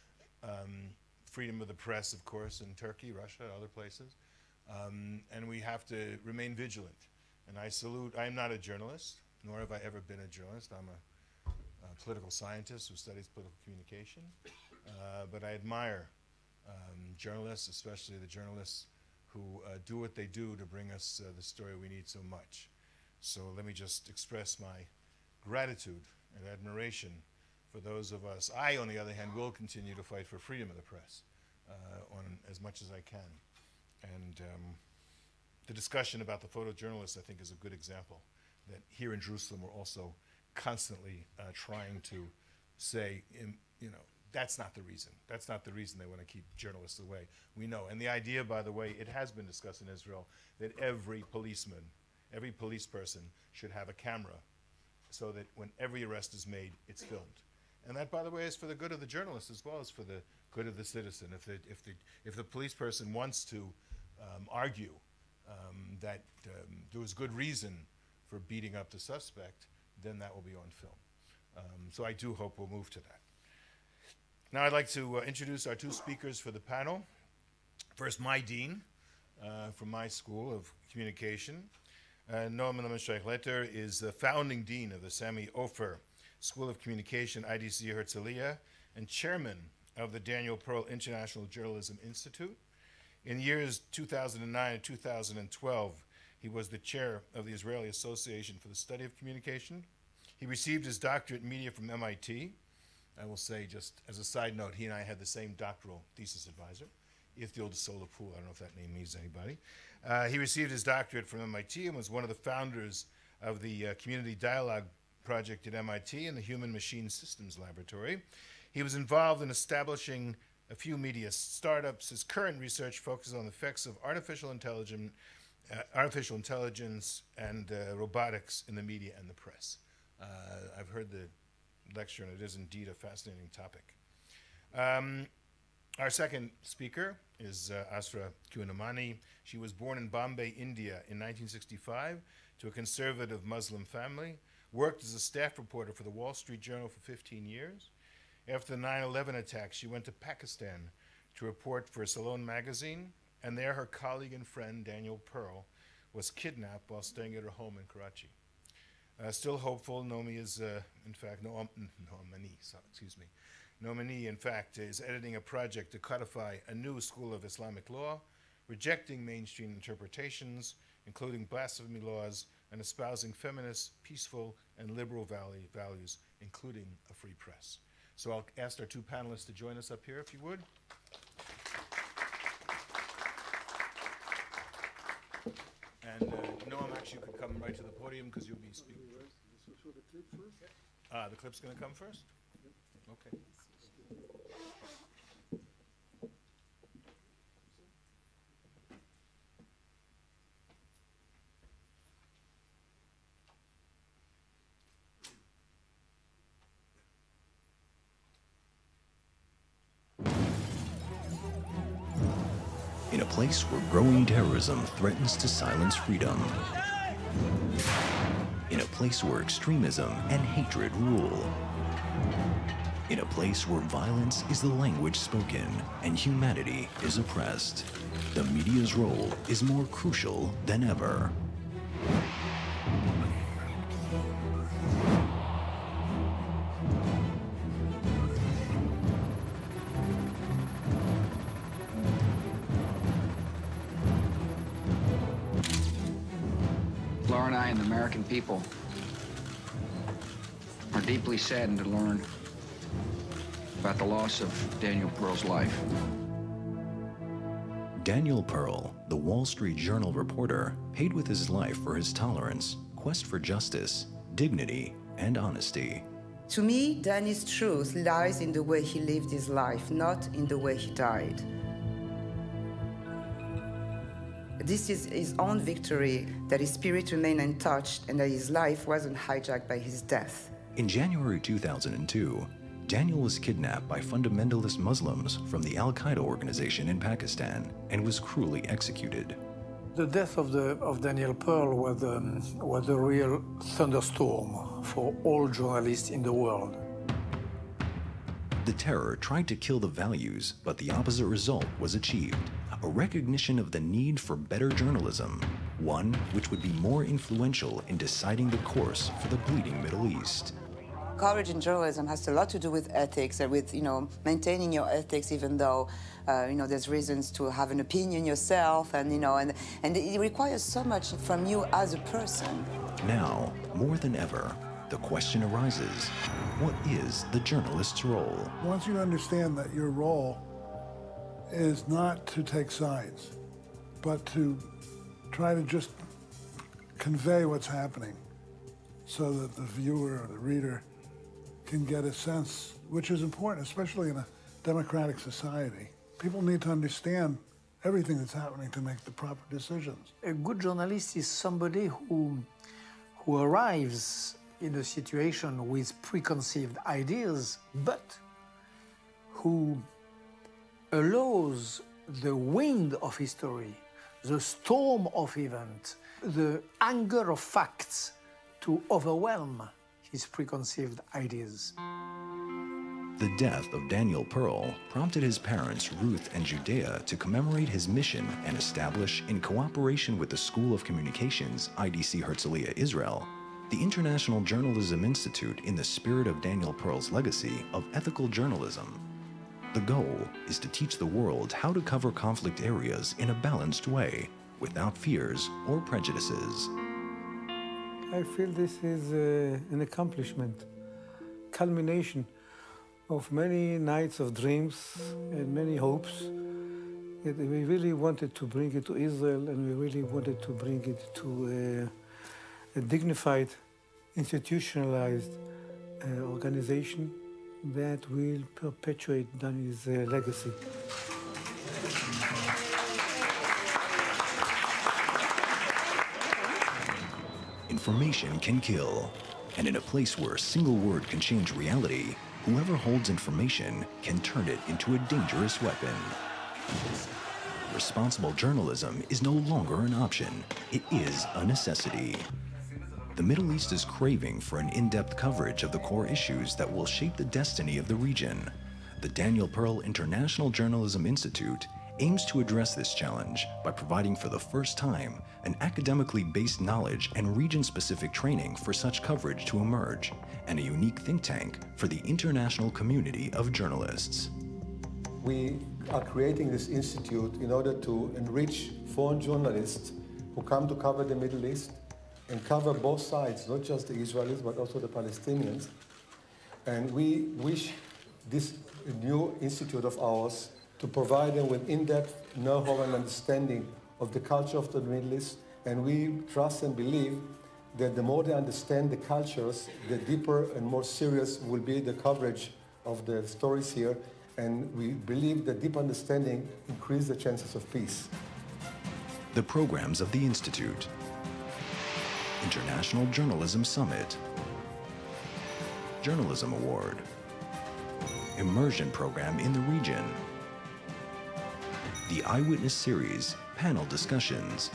Um, freedom of the press, of course, in Turkey, Russia, other places. Um, and we have to remain vigilant. And I salute, I am not a journalist, nor have I ever been a journalist. I'm a, a political scientist who studies political communication. Uh, but I admire um, journalists, especially the journalists who uh, do what they do to bring us uh, the story we need so much. So let me just express my gratitude and admiration for those of us. I, on the other hand, will continue to fight for freedom of the press uh, on as much as I can. And um, the discussion about the photojournalists, I think, is a good example that here in Jerusalem we're also constantly uh, trying to say, in, you know, that's not the reason. That's not the reason they want to keep journalists away. We know. And the idea, by the way, it has been discussed in Israel, that every policeman, every police person should have a camera so that when every arrest is made, it's filmed. And that, by the way, is for the good of the journalist as well as for the good of the citizen. If the, if the, if the police person wants to um, argue um, that um, there was good reason for beating up the suspect, then that will be on film. Um, so I do hope we'll move to that. Now I'd like to uh, introduce our two speakers for the panel. First, my dean uh, from my school of communication. Uh, Noam Lemelshtrich is the founding dean of the Sammy Ofer School of Communication, I D C Herzliya, and chairman of the Daniel Pearl International Journalism Institute. In years two thousand nine and two thousand twelve, he was the chair of the Israeli Association for the Study of Communication. He received his doctorate in media from M I T. I will say, just as a side note, he and I had the same doctoral thesis advisor, Ithiel de Solapul. I don't know if that name means anybody. Uh, he received his doctorate from M I T and was one of the founders of the uh, Community Dialogue Project at M I T and the Human Machine Systems Laboratory. He was involved in establishing a few media startups. His current research focuses on the effects of artificial intelligence uh, artificial intelligence and uh, robotics in the media and the press. Uh, I've heard the lecture, and it is indeed a fascinating topic. Um, our second speaker is uh, Asra Nomani. She was born in Bombay, India in nineteen sixty-five to a conservative Muslim family, worked as a staff reporter for the Wall Street Journal for fifteen years. After the nine eleven attack, she went to Pakistan to report for Salon magazine, and there her colleague and friend, Daniel Pearl, was kidnapped while staying at her home in Karachi. Uh, still hopeful, Nomi is, uh, in fact, Noam, Nomani, so, excuse me. Nomani, in fact, is editing a project to codify a new school of Islamic law, rejecting mainstream interpretations, including blasphemy laws, and espousing feminist, peaceful, and liberal value, values, including a free press. So I'll ask our two panelists to join us up here, if you would. And uh, Noam, actually, you could come right to the podium because you'll be speaking first. So the clip first? Ah, the clip's going to come first? Okay. In a place where growing terrorism threatens to silence freedom. In a place where extremism and hatred rule. In a place where violence is the language spoken and humanity is oppressed. The media's role is more crucial than ever. And the American people are deeply saddened to learn about the loss of Daniel Pearl's life. Daniel Pearl, the Wall Street Journal reporter, paid with his life for his tolerance, quest for justice, dignity, and honesty. To me, Danny's truth lies in the way he lived his life, not in the way he died. This is his own victory, that his spirit remained untouched and that his life wasn't hijacked by his death. In January two thousand two, Daniel was kidnapped by fundamentalist Muslims from the Al-Qaeda organization in Pakistan and was cruelly executed. The death of, the, of Daniel Pearl was, um, was a real thunderstorm for all journalists in the world. The terror tried to kill the values, but the opposite result was achieved. A recognition of the need for better journalism, one which would be more influential in deciding the course for the bleeding Middle East. Courage in journalism has a lot to do with ethics and with, you know, maintaining your ethics even though, uh, you know, there's reasons to have an opinion yourself and, you know, and, and it requires so much from you as a person. Now, more than ever, the question arises, what is the journalist's role? Once you understand that your role is not to take sides, but to try to just convey what's happening so that the viewer or the reader can get a sense, which is important, especially in a democratic society. People need to understand everything that's happening to make the proper decisions. A good journalist is somebody who, who arrives in a situation with preconceived ideas, but who allows the wind of history, the storm of events, the anger of facts to overwhelm his preconceived ideas. The death of Daniel Pearl prompted his parents, Ruth and Judea, to commemorate his mission and establish, in cooperation with the School of Communications, I D C Herzliya, Israel, the International Journalism Institute in the spirit of Daniel Pearl's legacy of ethical journalism. The goal is to teach the world how to cover conflict areas in a balanced way, without fears or prejudices. I feel this is uh, an accomplishment, culmination of many nights of dreams and many hopes. It, we really wanted to bring it to Israel, and we really wanted to bring it to uh, a dignified, institutionalized uh, organization that will perpetuate Danny's uh, legacy. information can kill. And in a place where a single word can change reality, whoever holds information can turn it into a dangerous weapon. Responsible journalism is no longer an option. It is a necessity. The Middle East is craving for an in-depth coverage of the core issues that will shape the destiny of the region. The Daniel Pearl International Journalism Institute aims to address this challenge by providing for the first time an academically based knowledge and region-specific training for such coverage to emerge, and a unique think tank for the international community of journalists. We are creating this institute in order to enrich foreign journalists who come to cover the Middle East and cover both sides, not just the Israelis, but also the Palestinians. And we wish this new institute of ours to provide them with in-depth know-how and understanding of the culture of the Middle East. And we trust and believe that the more they understand the cultures, the deeper and more serious will be the coverage of the stories here. And we believe that deep understanding increases the chances of peace. The programs of the Institute: International Journalism Summit, Journalism Award, Immersion Program in the Region, the Eyewitness Series, Panel Discussions,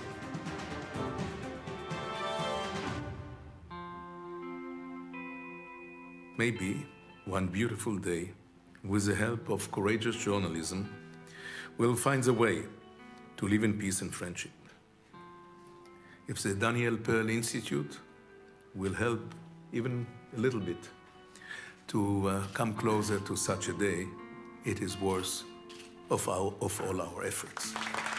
Maybe one beautiful day, with the help of courageous journalism, we'll find a way to live in peace and friendship. If the Daniel Pearl Institute will help even a little bit to uh, come closer to such a day, it is worth of, our, of all our efforts.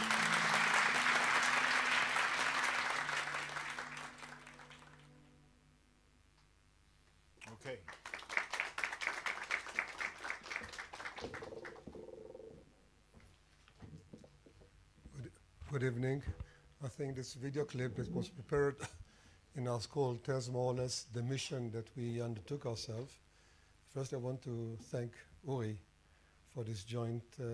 Okay. Good evening. I think this video clip that was prepared in our school tells more or less the mission that we undertook ourselves. First, I want to thank Uri for this joint uh,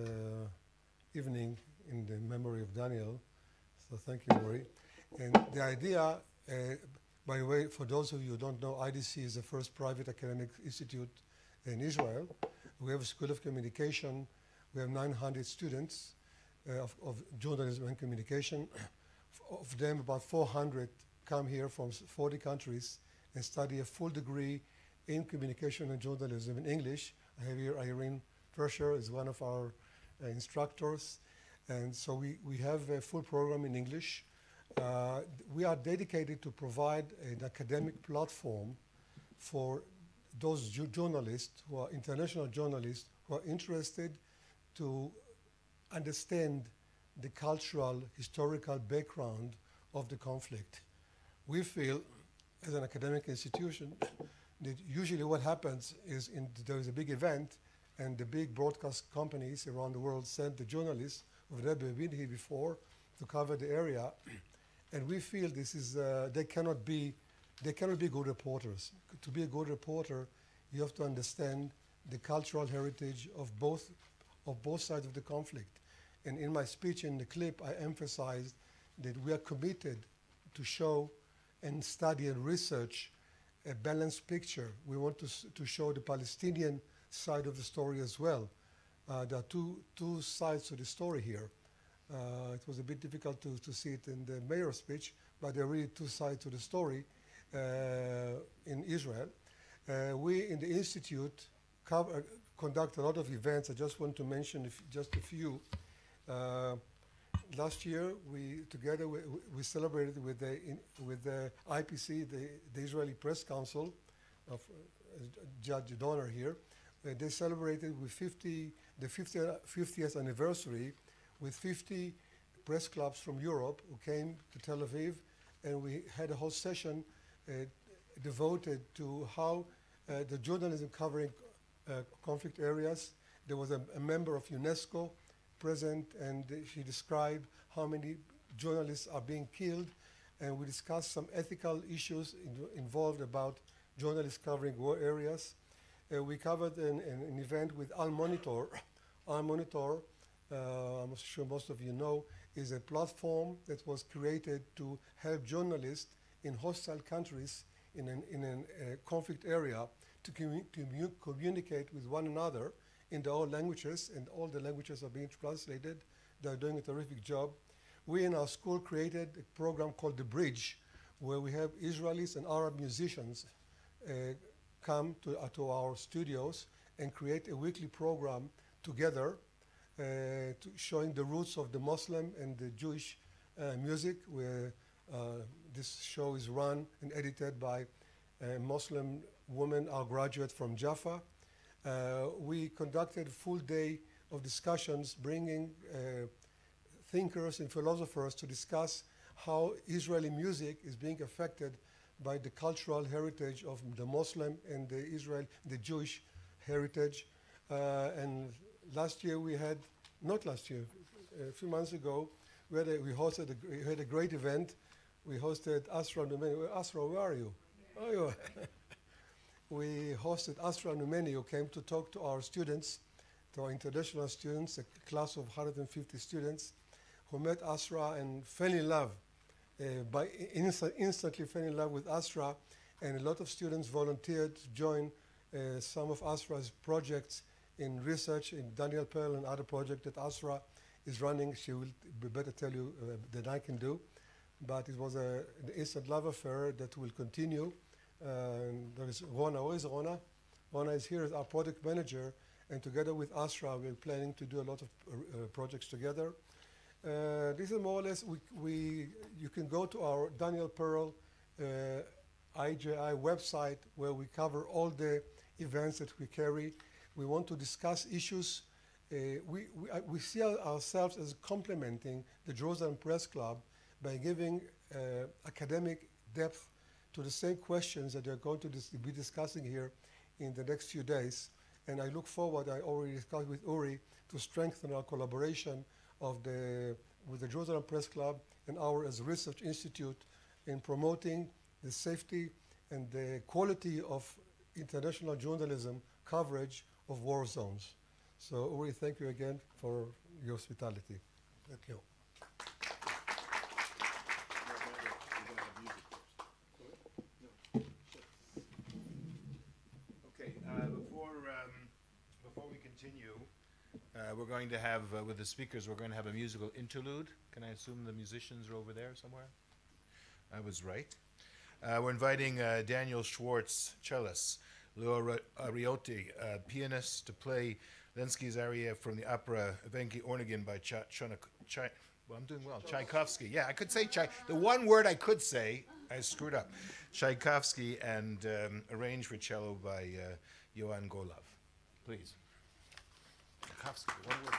evening in the memory of Daniel. So thank you, Uri. And the idea, uh, by the way, for those of you who don't know, I D C is the first private academic institute in Israel. We have a school of communication. We have nine hundred students uh, of, of journalism and communication. Of them, about four hundred come here from forty countries and study a full degree in communication and journalism in English. I have here Irene Persher is one of our uh, instructors. And so we, we have a full program in English. Uh, we are dedicated to provide an academic platform for those ju journalists who are international journalists who are interested to understand the cultural, historical background of the conflict. We feel, as an academic institution, that usually what happens is in there is a big event and the big broadcast companies around the world send the journalists who've never been here before to cover the area. And we feel this is, uh, they cannot be, they cannot be good reporters. To be a good reporter, you have to understand the cultural heritage of both, of both sides of the conflict. And in my speech in the clip, I emphasized that we are committed to show and study and research a balanced picture. We want to, s to show the Palestinian side of the story as well. Uh, there are two, two sides to the story here. Uh, it was a bit difficult to, to see it in the mayor's speech, but there are really two sides to the story uh, in Israel. Uh, we in the Institute cover, conduct a lot of events. I just want to mention if, just a few. Uh, last year, we together we, we celebrated with the in, with the I P C, the, the Israeli Press Council, of uh, Judge Dorner here. Uh, they celebrated with fifty the fiftieth anniversary with fifty press clubs from Europe who came to Tel Aviv, and we had a whole session uh, devoted to how uh, the journalism covering uh, conflict areas. There was a, a member of UNESCO present, and she described how many journalists are being killed, and we discussed some ethical issues in, involved about journalists covering war areas. Uh, we covered an, an, an event with Al Monitor. Al Monitor, uh, I'm sure most of you know, is a platform that was created to help journalists in hostile countries, in an in an, uh, conflict area, to commu commu communicate with one another in their own languages, and all the languages are being translated. They're doing a terrific job. We in our school created a program called The Bridge, where we have Israelis and Arab musicians uh, come to, uh, to our studios and create a weekly program together, uh, to showing the roots of the Muslim and the Jewish uh, music, where uh, this show is run and edited by a Muslim woman, our graduate from Jaffa. Uh, we conducted a full day of discussions, bringing uh, thinkers and philosophers to discuss how Israeli music is being affected by the cultural heritage of the Muslim and the Israel, the Jewish heritage. Uh, and last year we had, not last year, a few months ago, we, had a, we hosted, a, we had a great event. We hosted Asra Nomani. Asra, where are you? Yeah. Oh, you we hosted Asra Nomani, who came to talk to our students, to our international students, a class of one hundred fifty students, who met Asra and fell in love. Uh, by inst instantly fell in love with Asra, and a lot of students volunteered to join uh, some of Asra's projects in research, in Daniel Pearl and other projects that Asra is running. She will be better tell you uh, than I can do. But it was a, an instant love affair that will continue. Uh, and there is Rona. Where is Rona? Rona is here as our project manager, and together with Asra, we're planning to do a lot of uh, projects together. Uh, this is more or less, we, we, you can go to our Daniel Pearl uh, I J I website, where we cover all the events that we carry. We want to discuss issues. Uh, we, we, uh, we see our ourselves as complementing the Jerusalem Press Club by giving uh, academic depth to the same questions that they're going to dis be discussing here in the next few days. And I look forward, I already discussed with Uri, to strengthen our collaboration of the, with the Jerusalem Press Club and our as research institute in promoting the safety and the quality of international journalism coverage of war zones. So Uri, thank you again for your hospitality. Thank you. Okay, uh, before, um, before we continue, Uh, we're going to have, uh, with the speakers, we're going to have a musical interlude. Can I assume the musicians are over there somewhere? I was right. Uh, we're inviting uh, Daniel Schwartz, cellist, Leo Ariotti, uh, pianist, to play Lenski's aria from the opera Venki Ornigin by Ch Ch Ch well, I'm doing well. Tchaikovsky. Yeah, I could say Chai. The one word I could say, I screwed up. Tchaikovsky, and um, arranged for cello by uh, Johann Golov. Please. Tchaikovsky, one word.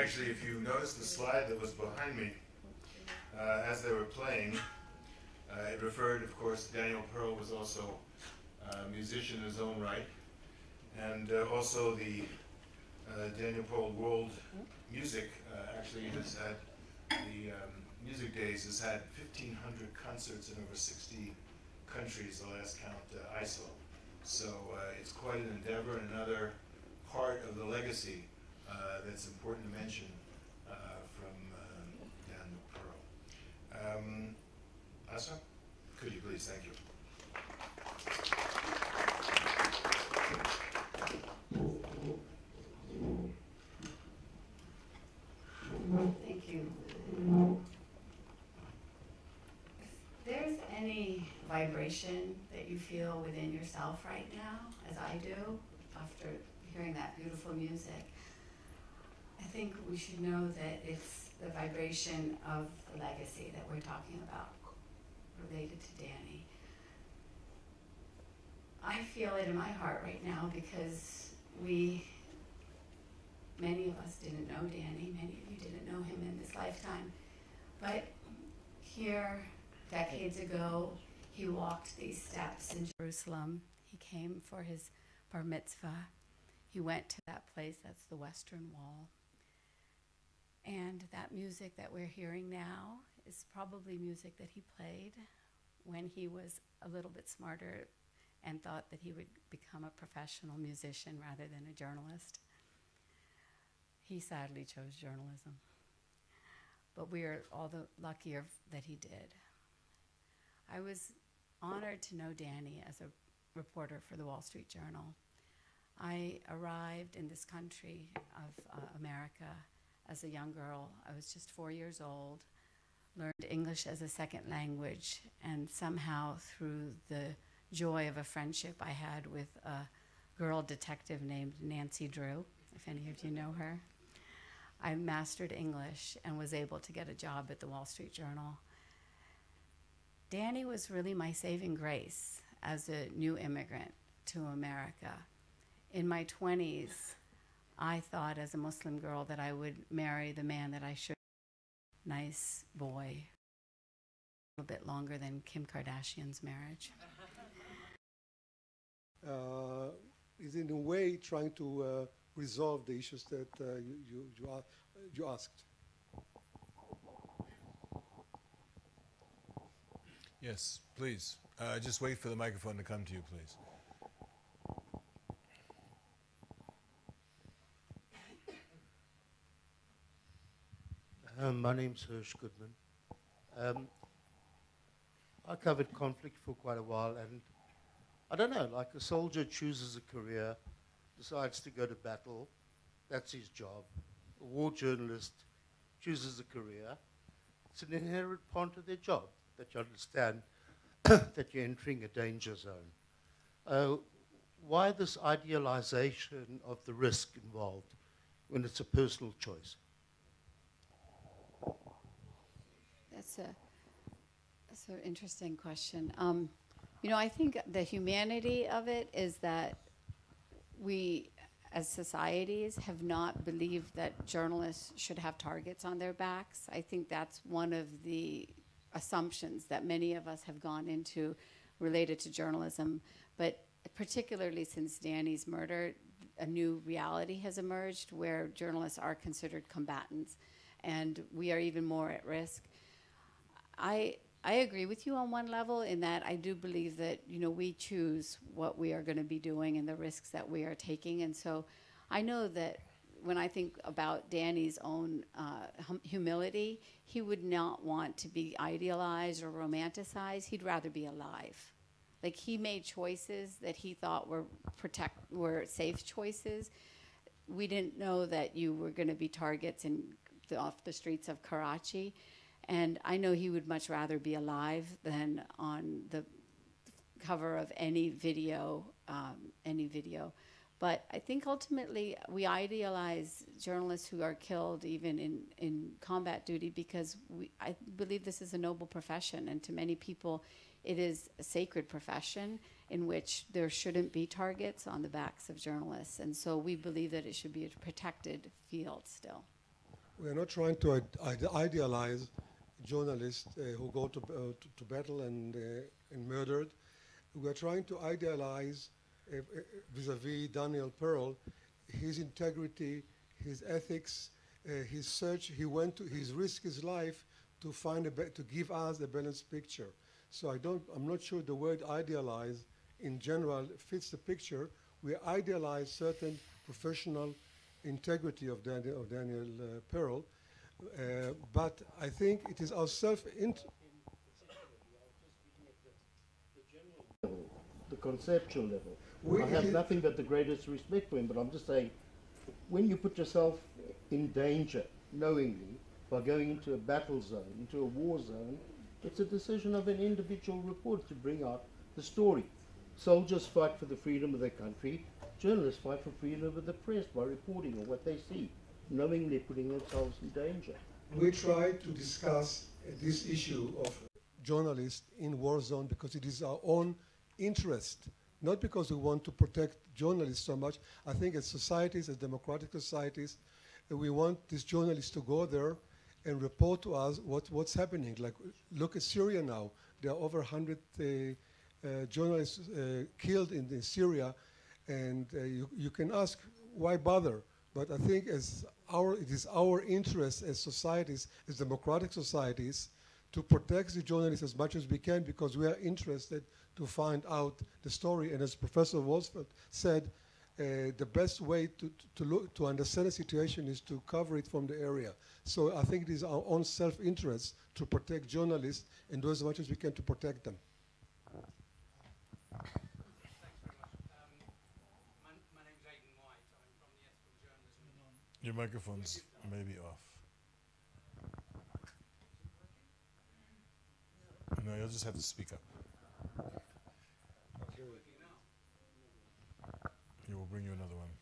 actually, if you notice the slide that was behind me, uh, as they were playing, uh, it referred, of course, Daniel Pearl was also a musician in his own right, and uh, also the uh, Daniel Pearl World Music uh, actually has had, the um, Music Days has had fifteen hundred concerts in over sixty countries, the last count uh, I saw. So uh, it's quite an endeavor, and another part of the legacy uh, that's important to mention uh, from um, Daniel Pearl. Um, Asra, could you please? Thank you. Thank you. If there's any vibration that you feel within yourself right now, as I do, after hearing that beautiful music, I think we should know that it's the vibration of the legacy that we're talking about, related to Danny. I feel it in my heart right now because we, many of us didn't know Danny, many of you didn't know him in this lifetime, but here, decades ago, he walked these steps in Jerusalem. He came for his bar mitzvah. He went to that place, that's the Western Wall. And that music that we're hearing now is probably music that he played when he was a little bit smarter and thought that he would become a professional musician rather than a journalist. He sadly chose journalism. But we are all the luckier that he did. I was honored to know Danny as a reporter for the Wall Street Journal. I arrived in this country of uh, America as a young girl. I was just four years old, learned English as a second language, and somehow through the joy of a friendship I had with a girl detective named Nancy Drew, if any of you know her, I mastered English and was able to get a job at the Wall Street Journal. Danny was really my saving grace as a new immigrant to America. In my twenties, I thought as a Muslim girl that I would marry the man that I should. Nice boy. A little bit longer than Kim Kardashian's marriage. Uh, is in a way trying to uh, resolve the issues that uh, you, you, you, uh, you asked. Yes, please. Uh, just wait for the microphone to come to you, please. Um, my name's Hirsch Goodman. Um, I covered conflict for quite a while, and I don't know, like a soldier chooses a career, decides to go to battle, that's his job. A war journalist chooses a career. It's an inherent part of their job that you understand that you're entering a danger zone. Uh, why this idealization of the risk involved when it's a personal choice? That's a that's an interesting question. Um, you know, I think the humanity of it is that we, as societies, have not believed that journalists should have targets on their backs. I think that's one of the assumptions that many of us have gone into related to journalism. But particularly since Danny's murder, a new reality has emerged where journalists are considered combatants, and we are even more at risk. I I agree with you on one level in that I do believe that, you know, we choose what we are going to be doing and the risks that we are taking. And so I know that when I think about Danny's own uh, hum humility, he would not want to be idealized or romanticized. He'd rather be alive. Like, he made choices that he thought were protect were safe choices. We didn't know that you were going to be targets in the, off the streets of Karachi. And I know he would much rather be alive than on the cover of any video, um, any video. But I think ultimately we idealize journalists who are killed even in, in combat duty because we, I believe this is a noble profession, and to many people it is a sacred profession in which there shouldn't be targets on the backs of journalists. And so we believe that it should be a protected field still. we are not trying to ide idealize journalists uh, who go to, uh, to, to battle and, uh, and murdered. We are trying to idealize vis-a-vis -vis Daniel Pearl, his integrity, his ethics, uh, his search. He went to, his risk his life to find a, to give us a balanced picture. So I don't, I'm not sure the word idealize in general fits the picture. We idealize certain professional integrity of Daniel, of Daniel uh, Pearl, uh, but I think it is our self int the conceptual level. We I have nothing but the greatest respect for him, but I'm just saying, when you put yourself in danger knowingly by going into a battle zone, into a war zone, it's a decision of an individual reporter to bring out the story. Soldiers fight for the freedom of their country. Journalists fight for freedom of the press by reporting on what they see, knowingly putting themselves in danger. We try to discuss uh, this issue of journalists in war zone because it is our own interest, not because we want to protect journalists so much. I think as societies, as democratic societies, uh, we want these journalists to go there and report to us what, what's happening. Like, look at Syria now. There are over one hundred uh, uh, journalists uh, killed in, in Syria, and uh, you, you can ask, why bother? But I think as our, it is our interest as societies, as democratic societies, to protect the journalists as much as we can because we are interested to find out the story. And as Professor Wolfsfeld said, uh, the best way to, to, look, to understand the situation is to cover it from the area. So I think it is our own self-interest to protect journalists and do as much as we can to protect them. Your microphone's maybe off. No, you'll just have to speak up. Yeah, we'll bring you another one.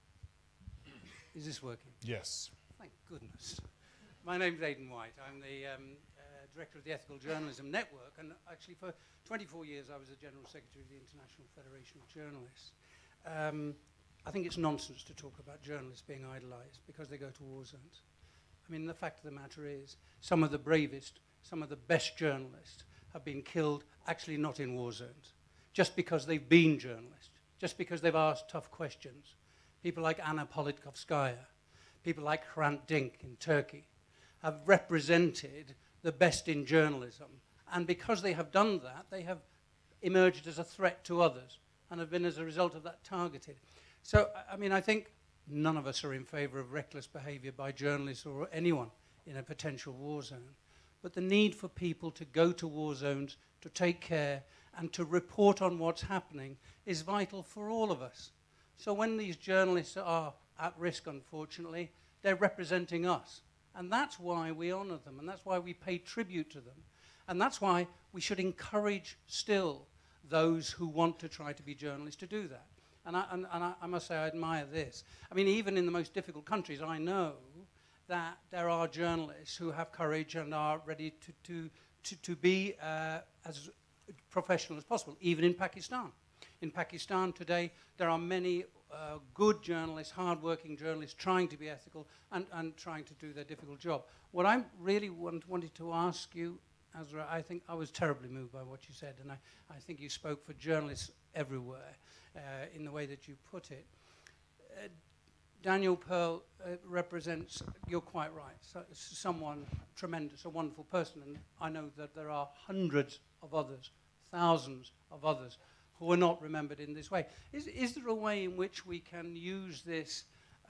Is this working? Yes. Thank goodness. My name's Aidan White. I'm the um, uh, director of the Ethical Journalism Network, and actually for twenty-four years I was the General Secretary of the International Federation of Journalists. Um, I think it's nonsense to talk about journalists being idolized because they go to war zones. I mean, the fact of the matter is, some of the bravest, some of the best journalists have been killed actually not in war zones, just because they've been journalists, just because they've asked tough questions. People like Anna Politkovskaya, people like Hrant Dink in Turkey, have represented the best in journalism. And because they have done that, they have emerged as a threat to others and have been, as a result of that, targeted. So, I mean, I think none of us are in favor of reckless behavior by journalists or anyone in a potential war zone. But the need for people to go to war zones, to take care, and to report on what's happening is vital for all of us. So when these journalists are at risk, unfortunately, they're representing us. And that's why we honor them, and that's why we pay tribute to them. And that's why we should encourage still those who want to try to be journalists to do that. And I, and, and I, I must say I admire this. I mean, even in the most difficult countries, I know that there are journalists who have courage and are ready to, to, to, to be uh, as professional as possible, even in Pakistan. In Pakistan today, there are many uh, good journalists, hard-working journalists, trying to be ethical and, and trying to do their difficult job. What I really want, wanted to ask you, Asra, I think I was terribly moved by what you said, and I, I think you spoke for journalists everywhere uh, in the way that you put it. Uh, Daniel Pearl uh, represents, you're quite right, so, someone tremendous, a wonderful person, and I know that there are hundreds of others, thousands of others, who are not remembered in this way. Is, is there a way in which we can use this,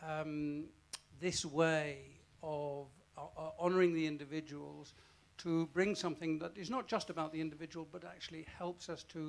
um, this way of uh, uh, honoring the individuals to bring something that is not just about the individual, but actually helps us to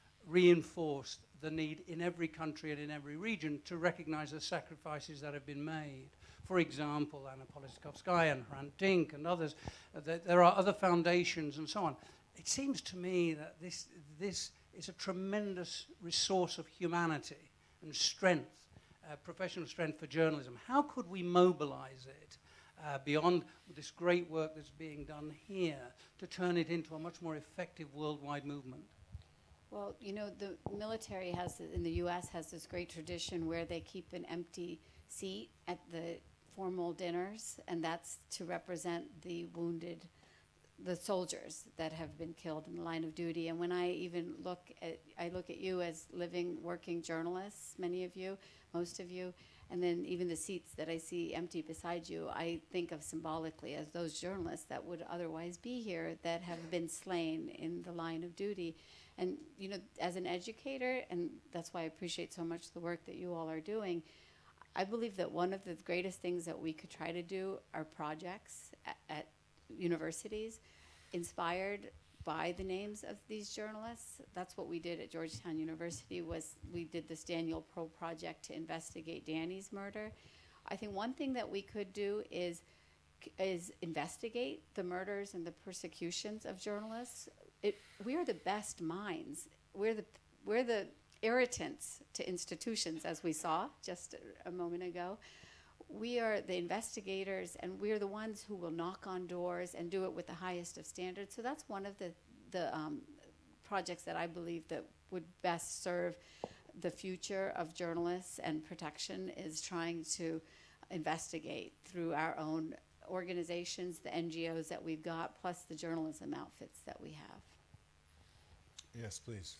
reinforce the need in every country and in every region to recognize the sacrifices that have been made? For example, Anna Politkovskaya and Hrant Dink and others. Uh, th there are other foundations and so on. It seems to me that this, this is a tremendous resource of humanity and strength, uh, professional strength for journalism. How could we mobilize it uh, beyond this great work that's being done here to turn it into a much more effective worldwide movement? Well, you know, the military has, in the U S, has this great tradition where they keep an empty seat at the formal dinners, and that's to represent the wounded, the soldiers that have been killed in the line of duty. And when I even look at, I look at you as living, working journalists, many of you, most of you, and then even the seats that I see empty beside you, I think of symbolically as those journalists that would otherwise be here that have been slain in the line of duty. And, you know, as an educator, and that's why I appreciate so much the work that you all are doing, I believe that one of the greatest things that we could try to do are projects at, at universities inspired by the names of these journalists. That's what we did at Georgetown University, was we did this Daniel Pearl project to investigate Danny's murder. I think one thing that we could do is, is investigate the murders and the persecutions of journalists. It, we are the best minds. We're the, we're the irritants to institutions, as we saw just a, a moment ago. We are the investigators, and we're the ones who will knock on doors and do it with the highest of standards. So that's one of the, the um, projects that I believe that would best serve the future of journalists and protection, is trying to investigate through our own organizations, the N G Os that we've got, plus the journalism outfits that we have. Yes, please.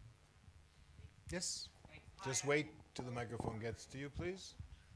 Yes? Just wait till the microphone gets to you, please.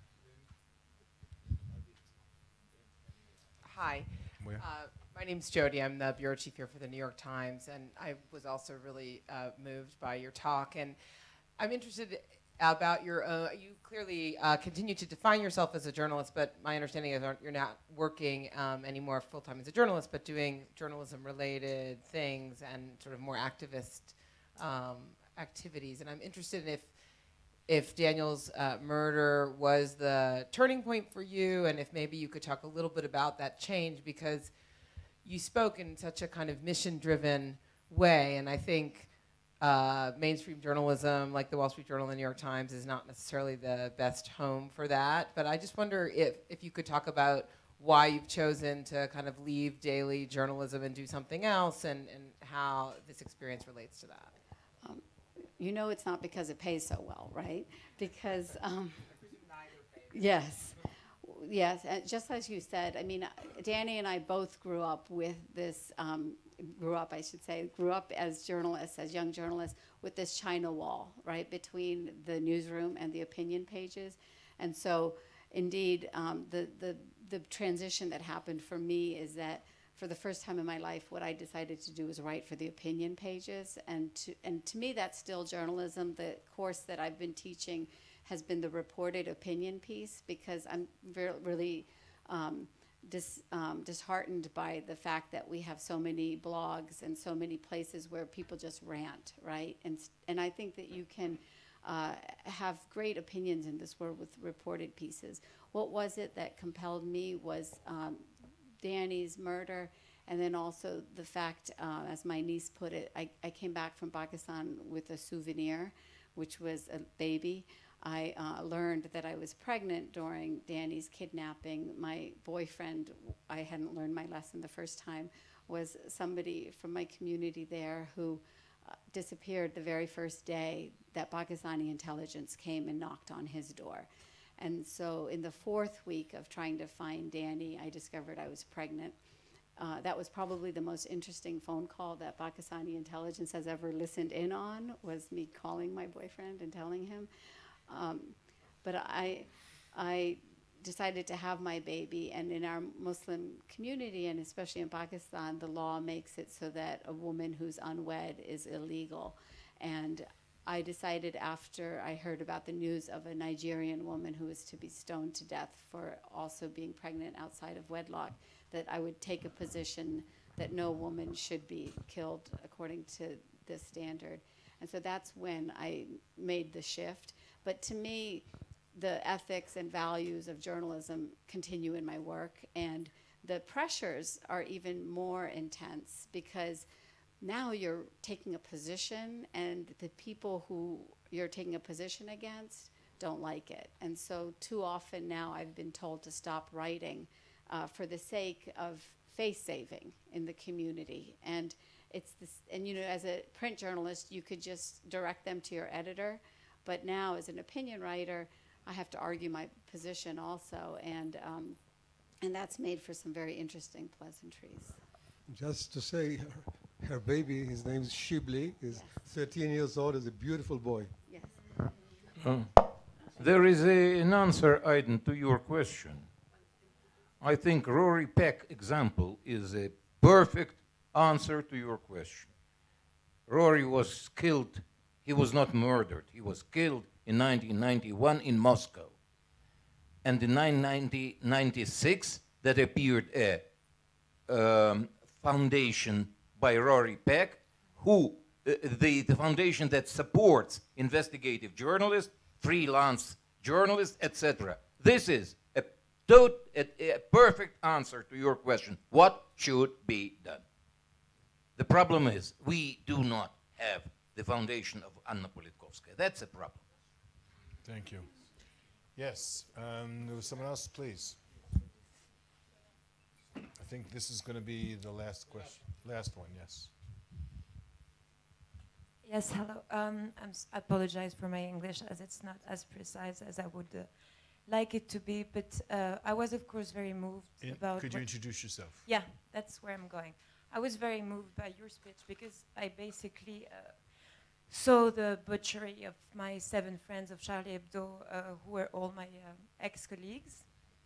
Hi. Where? Uh, my name's Jody. I'm the bureau chief here for the New York Times, and I was also really uh, moved by your talk. And I'm interested about your own, you clearly uh, continue to define yourself as a journalist, but my understanding is you're not working um, anymore full-time as a journalist, but doing journalism-related things and sort of more activist um, activities. And I'm interested in if if Daniel's uh, murder was the turning point for you, and if maybe you could talk a little bit about that change, because you spoke in such a kind of mission-driven way, and I think uh, mainstream journalism, like the Wall Street Journal and the New York Times, is not necessarily the best home for that. But I just wonder if, if you could talk about why you've chosen to kind of leave daily journalism and do something else, and, and how this experience relates to that. Um, You know it's not because it pays so well, right? Because, um, yes, yes, and just as you said, I mean, Danny and I both grew up with this, um, grew up, I should say, grew up as journalists, as young journalists, with this China wall, right, between the newsroom and the opinion pages. And so, indeed, um, the, the, the transition that happened for me is that for the first time in my life, what I decided to do was write for the opinion pages. And to, and to me, that's still journalism. The course that I've been teaching has been the reported opinion piece, because I'm very, really um, dis, um, disheartened by the fact that we have so many blogs and so many places where people just rant, right? And, and I think that you can uh, have great opinions in this world with reported pieces. What was it that compelled me was um, Danny's murder, and then also the fact, uh, as my niece put it, I, I came back from Pakistan with a souvenir, which was a baby. I uh, learned that I was pregnant during Danny's kidnapping. My boyfriend, I hadn't learned my lesson the first time, was somebody from my community there who uh, disappeared the very first day that Pakistani intelligence came and knocked on his door. And so in the fourth week of trying to find Danny, I discovered I was pregnant. Uh, that was probably the most interesting phone call that Pakistani intelligence has ever listened in on, was me calling my boyfriend and telling him. Um, but I, I decided to have my baby, and in our Muslim community, and especially in Pakistan, the law makes it so that a woman who's unwed is illegal. And I decided, after I heard about the news of a Nigerian woman who was to be stoned to death for also being pregnant outside of wedlock, that I would take a position that no woman should be killed according to this standard. And so that's when I made the shift. But to me, the ethics and values of journalism continue in my work, and the pressures are even more intense, because now you're taking a position, and the people who you're taking a position against don't like it. And so too often now I've been told to stop writing uh, for the sake of face saving in the community. And it's this, and you know, as a print journalist, you could just direct them to your editor. But now as an opinion writer, I have to argue my position also, and um, and that's made for some very interesting pleasantries. Just to say, her, her baby, his name is Shibli, is thirteen years old, is a beautiful boy. Yes. Uh, there is a, an answer, Aiden, to your question. I think Rory Peck example is a perfect answer to your question. Rory was killed, he was not murdered, he was killed in nineteen ninety-one in Moscow. And in nineteen ninety-six, that appeared a um, foundation by Rory Peck, who, uh, the, the foundation that supports investigative journalists, freelance journalists, et cetera. This is a, tot a, a perfect answer to your question. What should be done? The problem is we do not have the foundation of Anna Politkovskaya. That's a problem. Thank you. Yes, um, there was someone else, please. I think this is going to be the last question. Last one, yes. Yes, hello. Um, I'm s I apologize for my English as it's not as precise as I would uh, like it to be, but uh, I was, of course, very moved In, about... Could you introduce yourself? Yeah, that's where I'm going. I was very moved by your speech because I basically uh, saw the butchery of my seven friends of Charlie Hebdo, uh, who were all my uh, ex-colleagues.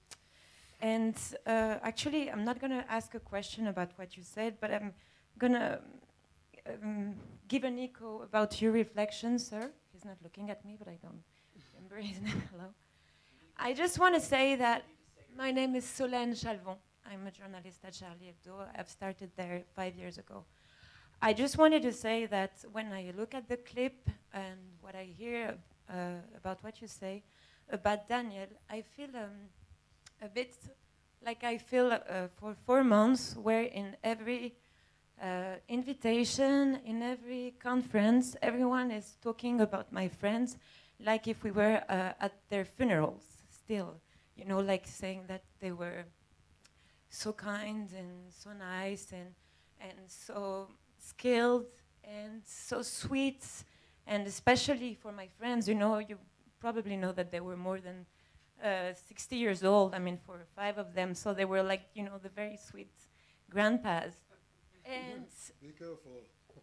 And uh, actually, I'm not going to ask a question about what you said, but I'm going to um, give an echo about your reflections, sir. He's not looking at me, but I don't remember his name. Hello. I just want to say that my name is Solène Chalvon. I'm a journalist at Charlie Hebdo. I've started there five years ago. I just wanted to say that when I look at the clip and what I hear uh, about what you say about Daniel, I feel um, a bit like I feel uh, for four months where in every uh, invitation, in every conference, everyone is talking about my friends like if we were uh, at their funerals still, you know, like saying that they were so kind and so nice and, and so skilled and so sweet, and especially for my friends, you know, you probably know that they were more than uh, sixty years old, I mean, for five of them, so they were like, you know, the very sweet grandpas. And be careful.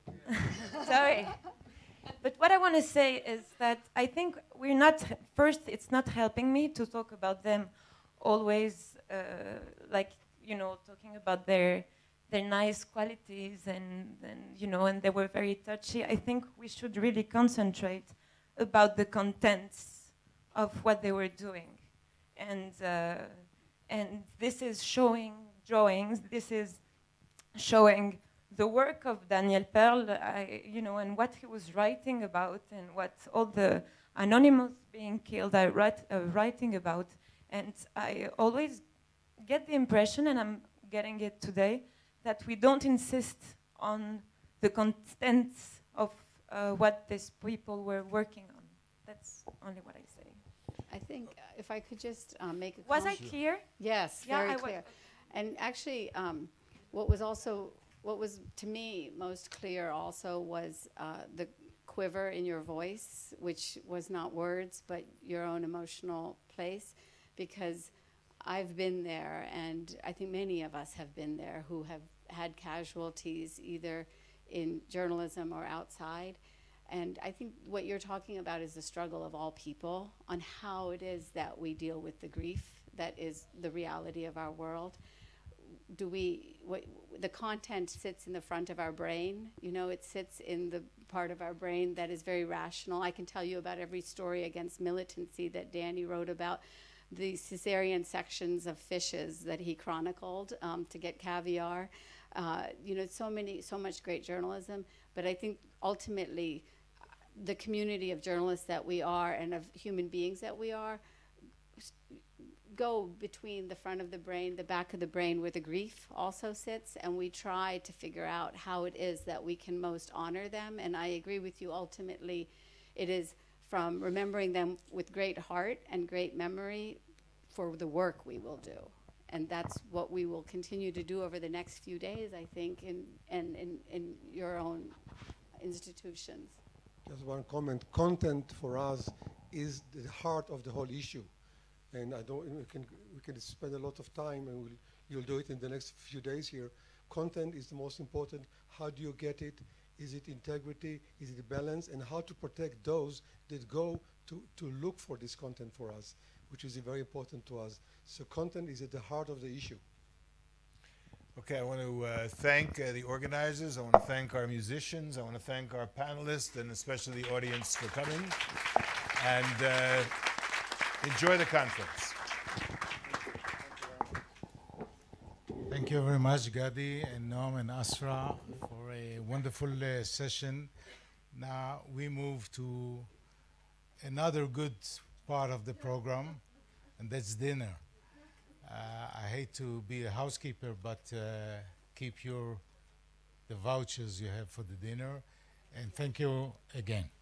sorry. But what I want to say is that I think we're not, first, it's not helping me to talk about them always, uh, like, you know, talking about their their nice qualities and, and, you know, and they were very touchy. I think we should really concentrate about the contents of what they were doing. And, uh, and this is showing drawings, this is showing the work of Daniel Pearl, I, you know, and what he was writing about and what all the anonymous being killed are write, uh, writing about. And I always get the impression, and I'm getting it today, that we don't insist on the contents of uh, what these people were working on. That's only what I say. I think uh, if I could just um, make a Was I comment. clear? Yes, Yeah, very I clear. And actually, um, what was also, what was to me most clear also was uh, the quiver in your voice, which was not words, but your own emotional place, because I've been there, and I think many of us have been there who have had casualties either in journalism or outside. And I think what you're talking about is the struggle of all people on how it is that we deal with the grief that is the reality of our world. Do we, what, the content sits in the front of our brain, you know, it sits in the part of our brain that is very rational. I can tell you about every story against militancy that Danny wrote about, the cesarean sections of fishes that he chronicled um, to get caviar. Uh, you know, so many, so much great journalism. But I think ultimately, the community of journalists that we are and of human beings that we are go between the front of the brain, the back of the brain where the grief also sits, and we try to figure out how it is that we can most honor them. And I agree with you, ultimately, it is from remembering them with great heart and great memory for the work we will do. And that's what we will continue to do over the next few days, I think, in, in, in, in your own institutions. Just one comment. Content for us is the heart of the whole issue. And I don't, we can, we can spend a lot of time, and we'll, you'll do it in the next few days here. Content is the most important. How do you get it? Is it integrity? Is it balance? And how to protect those that go to, to look for this content for us, which is very important to us. So content is at the heart of the issue. Okay, I want to uh, thank uh, the organizers. I want to thank our musicians. I want to thank our panelists and especially the audience for coming. And uh, enjoy the conference. Thank you very much, Gadi and Noam and Asra, for a wonderful uh, session. Now we move to another good part of the program, and that's dinner. Uh, I hate to be a housekeeper, but uh, keep your the vouchers you have for the dinner. And thank you again.